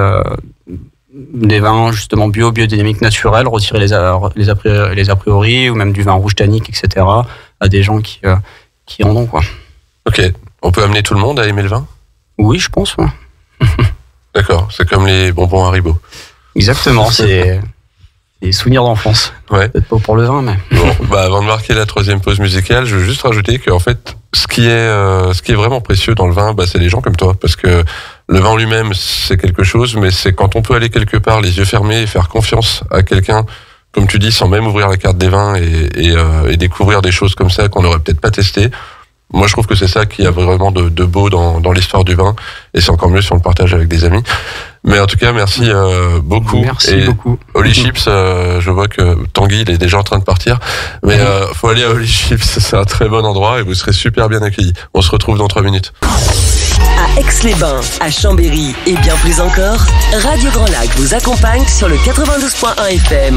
des vins justement biodynamiques naturels, retirer les a priori, ou même du vin rouge tannique, etc., à des gens qui en ont, quoi. Ok. On peut amener tout le monde à aimer le vin? Oui, je pense, ouais. D'accord, c'est comme les bonbons Haribo. Exactement, c'est des souvenirs d'enfance. Ouais. Peut-être pas pour le vin, mais... Bon, avant de marquer la 3e pause musicale, je veux juste rajouter qu'en fait, ce qui est vraiment précieux dans le vin, c'est les gens comme toi. Parce que le vin en lui-même, c'est quelque chose, mais c'est quand on peut aller quelque part les yeux fermés et faire confiance à quelqu'un, comme tu dis, sans même ouvrir la carte des vins et découvrir des choses comme ça qu'on n'aurait peut-être pas testées. Moi, je trouve que c'est ça qui a vraiment de beau dans l'histoire du vin, et c'est encore mieux si on le partage avec des amis. Mais en tout cas, merci beaucoup. Merci beaucoup. Holy Chips, je vois que Tanguy, il est déjà en train de partir, mais faut aller à Holy Chips, c'est un très bon endroit et vous serez super bien accueillis. On se retrouve dans 3 minutes. À Aix-les-Bains, à Chambéry et bien plus encore, Radio Grand Lac vous accompagne sur le 92.1 FM.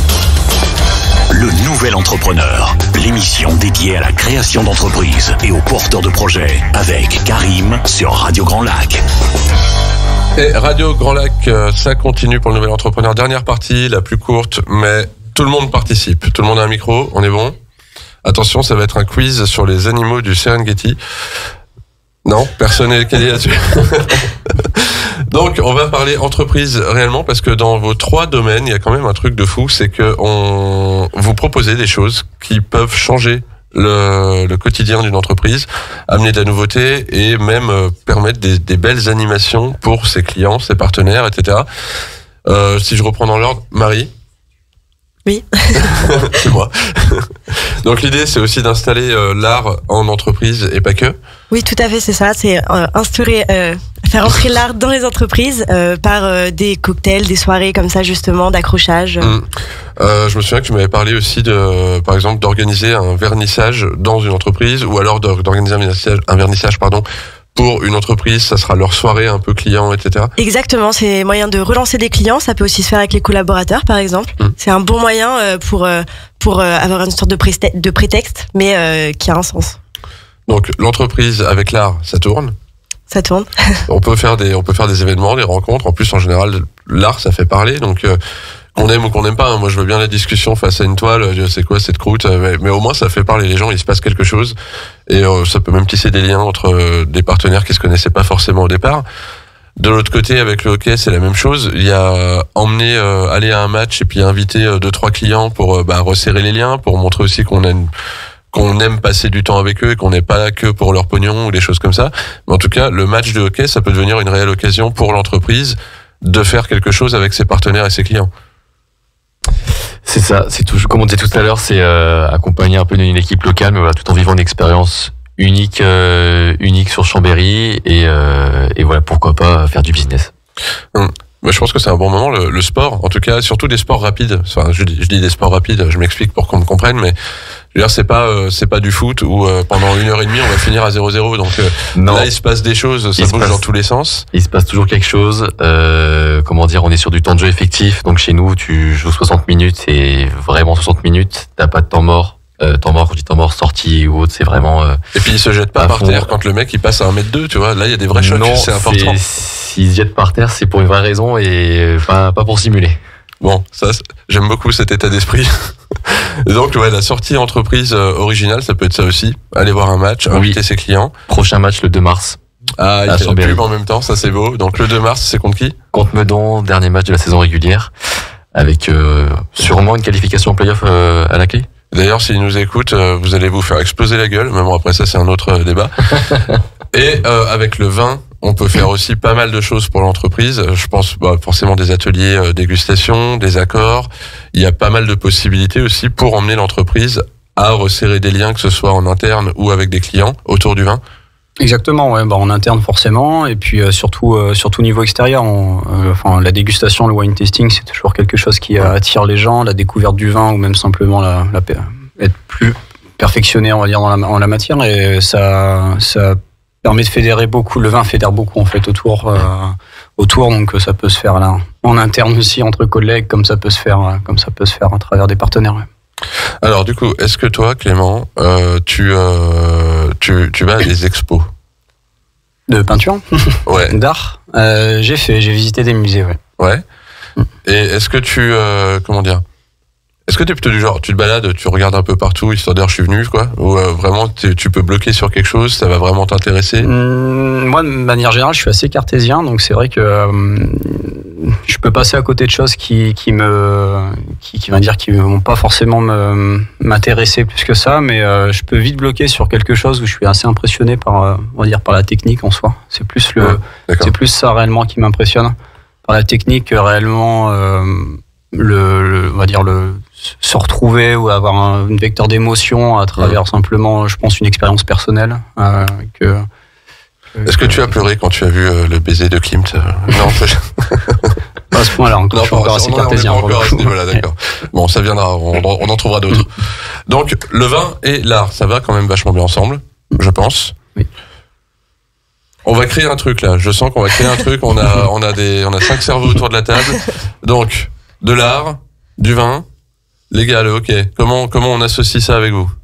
Le Nouvel Entrepreneur, l'émission dédiée à la création d'entreprises et aux porteurs de projets, avec Karim sur Radio Grand Lac. Et Radio Grand Lac, ça continue pour le Nouvel Entrepreneur. Dernière partie, la plus courte, mais tout le monde participe. Tout le monde a un micro, on est bon? Attention, ça va être un quiz sur les animaux du Serengeti. Non, personne n'est calé là-dessus. Donc, on va parler entreprise réellement, parce que dans vos 3 domaines, il y a quand même un truc de fou, c'est que vous proposez des choses qui peuvent changer le quotidien d'une entreprise, amener de la nouveauté et même permettre des belles animations pour ses clients, ses partenaires, etc. Si je reprends dans l'ordre, Marie. Oui. C'est moi. Donc l'idée, c'est aussi d'installer l'art en entreprise et pas que. Oui, tout à fait, c'est ça. C'est instaurer, faire entrer l'art dans les entreprises par des cocktails, des soirées comme ça justement, d'accrochage. Je me souviens que tu m'avais parlé aussi par exemple, d'organiser un vernissage dans une entreprise, ou alors d'organiser un vernissage, pour une entreprise, ça sera leur soirée un peu client, etc. Exactement, c'est moyen de relancer des clients. Ça peut aussi se faire avec les collaborateurs, par exemple. C'est un bon moyen pour avoir une sorte de prétexte, mais qui a un sens. Donc l'entreprise avec l'art, ça tourne. Ça tourne. On peut faire des événements, des rencontres. En plus, en général, l'art, ça fait parler. Donc qu'on aime ou qu'on n'aime pas, hein. Moi je veux bien la discussion face à une toile, c'est quoi cette croûte, mais au moins ça fait parler les gens, il se passe quelque chose, et ça peut même tisser des liens entre des partenaires qui se connaissaient pas forcément au départ. De l'autre côté, avec le hockey, c'est la même chose. Il y a aller à un match et puis inviter 2-3 clients pour resserrer les liens, pour montrer aussi qu'on aime passer du temps avec eux et qu'on n'est pas là que pour leur pognon ou des choses comme ça. Mais en tout cas, le match de hockey, ça peut devenir une réelle occasion pour l'entreprise de faire quelque chose avec ses partenaires et ses clients. C'est ça, c'est toujours, comme on disait tout à l'heure, c'est accompagner un peu une équipe locale, mais voilà, tout en vivant une expérience unique sur Chambéry, et voilà, pourquoi pas faire du business. Moi, je pense que c'est un bon moment, le sport, en tout cas, surtout des sports rapides. Enfin, je dis des sports rapides, je m'explique pour qu'on me comprenne, mais je veux dire, c'est pas du foot où pendant 1h30 on va finir à 0-0. Donc là, il se passe des choses, ça bouge dans tous les sens. Il se passe toujours quelque chose. On est sur du temps de jeu effectif. Donc chez nous, tu joues 60 minutes, c'est vraiment 60 minutes. T'as pas de temps mort. Quand je dis temps mort, sortie ou autre, c'est vraiment. Et puis il se jette pas par terre quand le mec il passe à 1m2, tu vois. Là, il y a des vrais chocs, c'est important. S'il se jette par terre, c'est pour une vraie raison et pas pour simuler. Bon, ça, j'aime beaucoup cet état d'esprit. Donc, ouais, la sortie entreprise originale, ça peut être ça aussi. Aller voir un match, inviter ses clients. Prochain match le 2 mars. Ah, il fait la pub en même temps, ça c'est beau. Donc, le 2 mars, c'est contre qui? Contre Meudon, dernier match de la saison régulière. Avec sûrement une qualification en play-off à la clé. D'ailleurs, s'ils nous écoutent, vous allez vous faire exploser la gueule. Mais bon, après ça, c'est un autre débat. Et avec le vin, on peut faire aussi pas mal de choses pour l'entreprise. Je pense forcément des ateliers dégustation, des accords. Il y a pas mal de possibilités aussi pour emmener l'entreprise à resserrer des liens, que ce soit en interne ou avec des clients, autour du vin. Exactement, ouais, en interne forcément, et puis surtout niveau extérieur. La dégustation, le wine tasting, c'est toujours quelque chose qui attire les gens, la découverte du vin, ou même simplement être plus perfectionné, on va dire, en la matière, et ça permet de fédérer beaucoup. Le vin fédère beaucoup en fait autour, donc ça peut se faire là en interne aussi entre collègues, comme ça peut se faire à travers des partenaires. Ouais. Alors du coup, est-ce que toi, Clément, tu vas à des expos de peinture, ouais, d'art? J'ai visité des musées, ouais. Ouais. Et est-ce que est-ce que t'es plutôt du genre, tu te balades, tu regardes un peu partout, histoire de dire je suis venu, quoi, ou vraiment tu peux bloquer sur quelque chose, ça va vraiment t'intéresser? Moi, de manière générale, je suis assez cartésien, donc c'est vrai que je peux passer à côté de choses qui vont pas forcément m'intéresser plus que ça, mais je peux vite bloquer sur quelque chose où je suis assez impressionné par la technique en soi. C'est plus ça réellement qui m'impressionne, par la technique réellement. Se retrouver ou avoir un vecteur d'émotion à travers simplement, je pense, une expérience personnelle. Est-ce que tu as pleuré quand tu as vu le baiser de Klimt? Non, pas à ce point-là. Je suis encore assez cartésien. Encore à ce niveau-là, d'accord. Bon, ça viendra, on en trouvera d'autres. Donc, le vin et l'art, ça va quand même vachement bien ensemble, je pense. Oui. On va créer un truc là. Je sens qu'on va créer un truc. On a 5 cerveaux autour de la table. Donc, de l'art, du vin, les gars, le hockey. Comment on associe ça avec vous?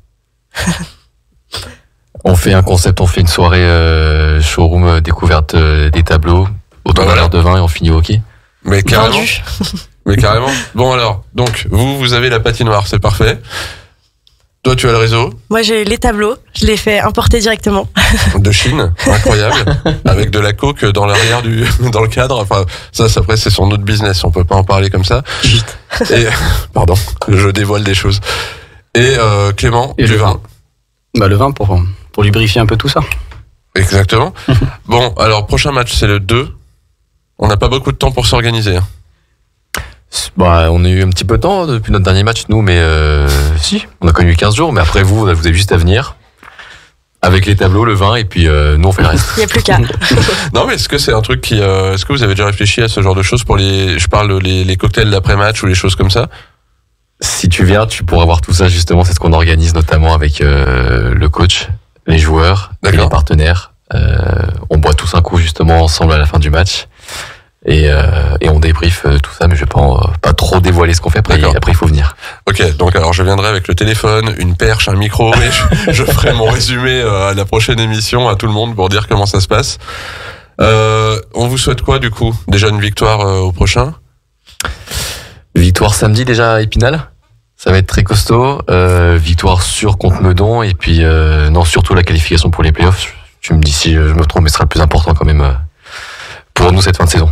On fait un concept, on fait une soirée showroom découverte des tableaux autour d'un verre de vin et on finit au hockey. Mais carrément. Mais carrément. Bon alors, donc vous avez la patinoire, c'est parfait. Toi, tu as le réseau. Moi, j'ai les tableaux. Je les fais importer directement. De Chine, incroyable, avec de la coke dans l'arrière dans le cadre. Enfin, ça après, c'est son autre business. On peut pas en parler comme ça. Vite. Et pardon, je dévoile des choses. Et Clément, et du vin. Le vin pour lubrifier un peu tout ça. Exactement. Bon, alors prochain match, c'est le 2. On n'a pas beaucoup de temps pour s'organiser. On a eu un petit peu de temps depuis notre dernier match, nous, mais si, on a connu 15 jours, mais après vous avez juste à venir Avec les tableaux, le vin, et puis nous on fait le reste. Il n'y a plus qu'à. Non, mais est-ce que c'est un truc qui, est-ce que vous avez déjà réfléchi à ce genre de choses pour je parle les cocktails d'après-match ou les choses comme ça? Si tu viens, tu pourras voir tout ça, justement. C'est ce qu'on organise notamment avec le coach, les joueurs et les partenaires. On boit tous un coup justement ensemble à la fin du match. Et on débrief tout ça, mais je vais pas trop dévoiler ce qu'on fait. Après il faut venir. Ok, donc alors je viendrai avec le téléphone, une perche, un micro, et je ferai mon résumé à la prochaine émission à tout le monde pour dire comment ça se passe. On vous souhaite quoi du coup? Déjà une victoire au prochain? Victoire samedi déjà à Épinal. Ça va être très costaud. Victoire sûre contre Meudon, et puis non, surtout la qualification pour les playoffs. Tu me dis si je me trompe, mais ce sera le plus important quand même pour nous cette fin de saison.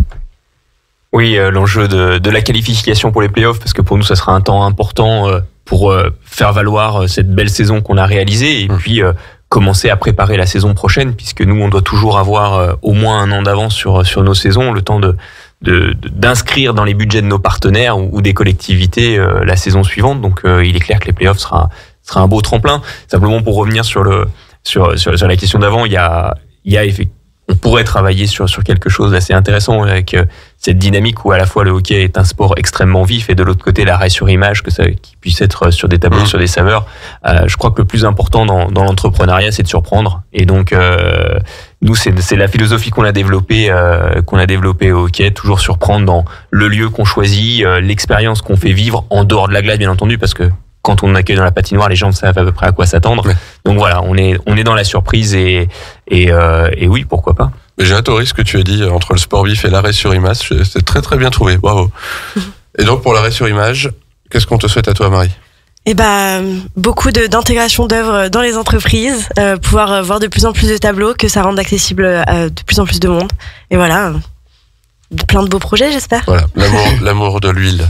Oui, l'enjeu de la qualification pour les playoffs, parce que pour nous, ça sera un temps important pour faire valoir cette belle saison qu'on a réalisée, et puis commencer à préparer la saison prochaine, puisque nous, on doit toujours avoir au moins un an d'avance sur nos saisons, le temps d'inscrire dans les budgets de nos partenaires ou des collectivités la saison suivante. Donc, il est clair que les playoffs sera un beau tremplin. Simplement pour revenir sur la question d'avant, il y a effectivement, on pourrait travailler sur quelque chose d'assez intéressant avec cette dynamique où à la fois le hockey est un sport extrêmement vif et de l'autre côté l'arrêt sur image, qui puisse être sur des tableaux, sur des saveurs. Je crois que le plus important dans l'entrepreneuriat, c'est de surprendre. Et donc nous, c'est la philosophie qu'on a développée au hockey, toujours surprendre dans le lieu qu'on choisit, l'expérience qu'on fait vivre en dehors de la glace, bien entendu, parce que quand on accueille dans la patinoire, les gens savent à peu près à quoi s'attendre. Ouais. Donc voilà, on est dans la surprise et oui, pourquoi pas. Mais j'ai adoré ce que tu as dit entre le sport vif et l'arrêt sur image. C'est très très bien trouvé, bravo. Et donc pour l'arrêt sur image, qu'est-ce qu'on te souhaite à toi, Marie? Beaucoup d'intégration d'œuvres dans les entreprises, pouvoir voir de plus en plus de tableaux, que ça rende accessible à de plus en plus de monde. Et voilà, plein de beaux projets, j'espère. Voilà, l'amour de l'huile.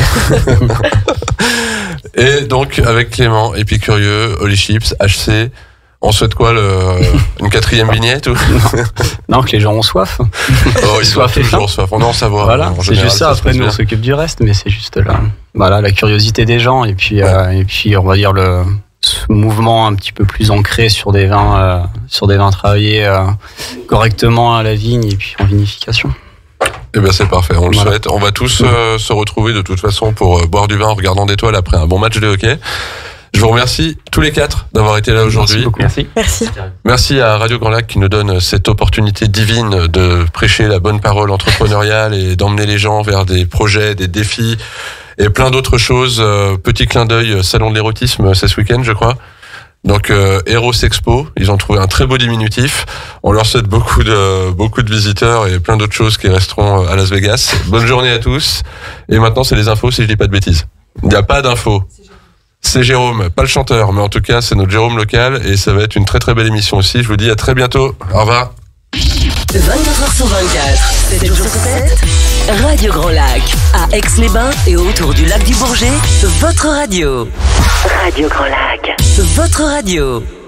Et donc, avec Clément, Épicurieux, Holy Chips, HC, on souhaite quoi, une 4e vignette ou... Non, que les gens ont soif. Oh, ils ont toujours soif. On en savoir. Voilà, c'est juste ça. Après, nous, on s'occupe du reste, mais c'est juste la curiosité des gens et puis on va dire ce mouvement un petit peu plus ancré sur des vins travaillés correctement à la vigne et puis en vinification. Eh bien, c'est parfait, on le souhaite. On va tous se retrouver de toute façon pour boire du vin en regardant des toiles après un bon match de hockey. Je vous remercie tous les 4 d'avoir été là aujourd'hui. Merci à Radio Grand Lac qui nous donne cette opportunité divine de prêcher la bonne parole entrepreneuriale et d'emmener les gens vers des projets, des défis et plein d'autres choses. Petit clin d'œil, salon de l'érotisme, c'est ce week-end, je crois. Donc Eros Expo, ils ont trouvé un très beau diminutif. On leur souhaite beaucoup de visiteurs et plein d'autres choses qui resteront à Las Vegas. Bonne journée à tous. Et maintenant, c'est les infos si je dis pas de bêtises. Il n'y a pas d'infos. C'est Jérôme, pas le chanteur, mais en tout cas, c'est notre Jérôme local et ça va être une très très belle émission aussi. Je vous dis à très bientôt. Au revoir. 24h sur 24, 7 jours sur 7, Radio Grand Lac, à Aix-les-Bains et autour du lac du Bourget, votre radio. Radio Grand Lac, votre radio.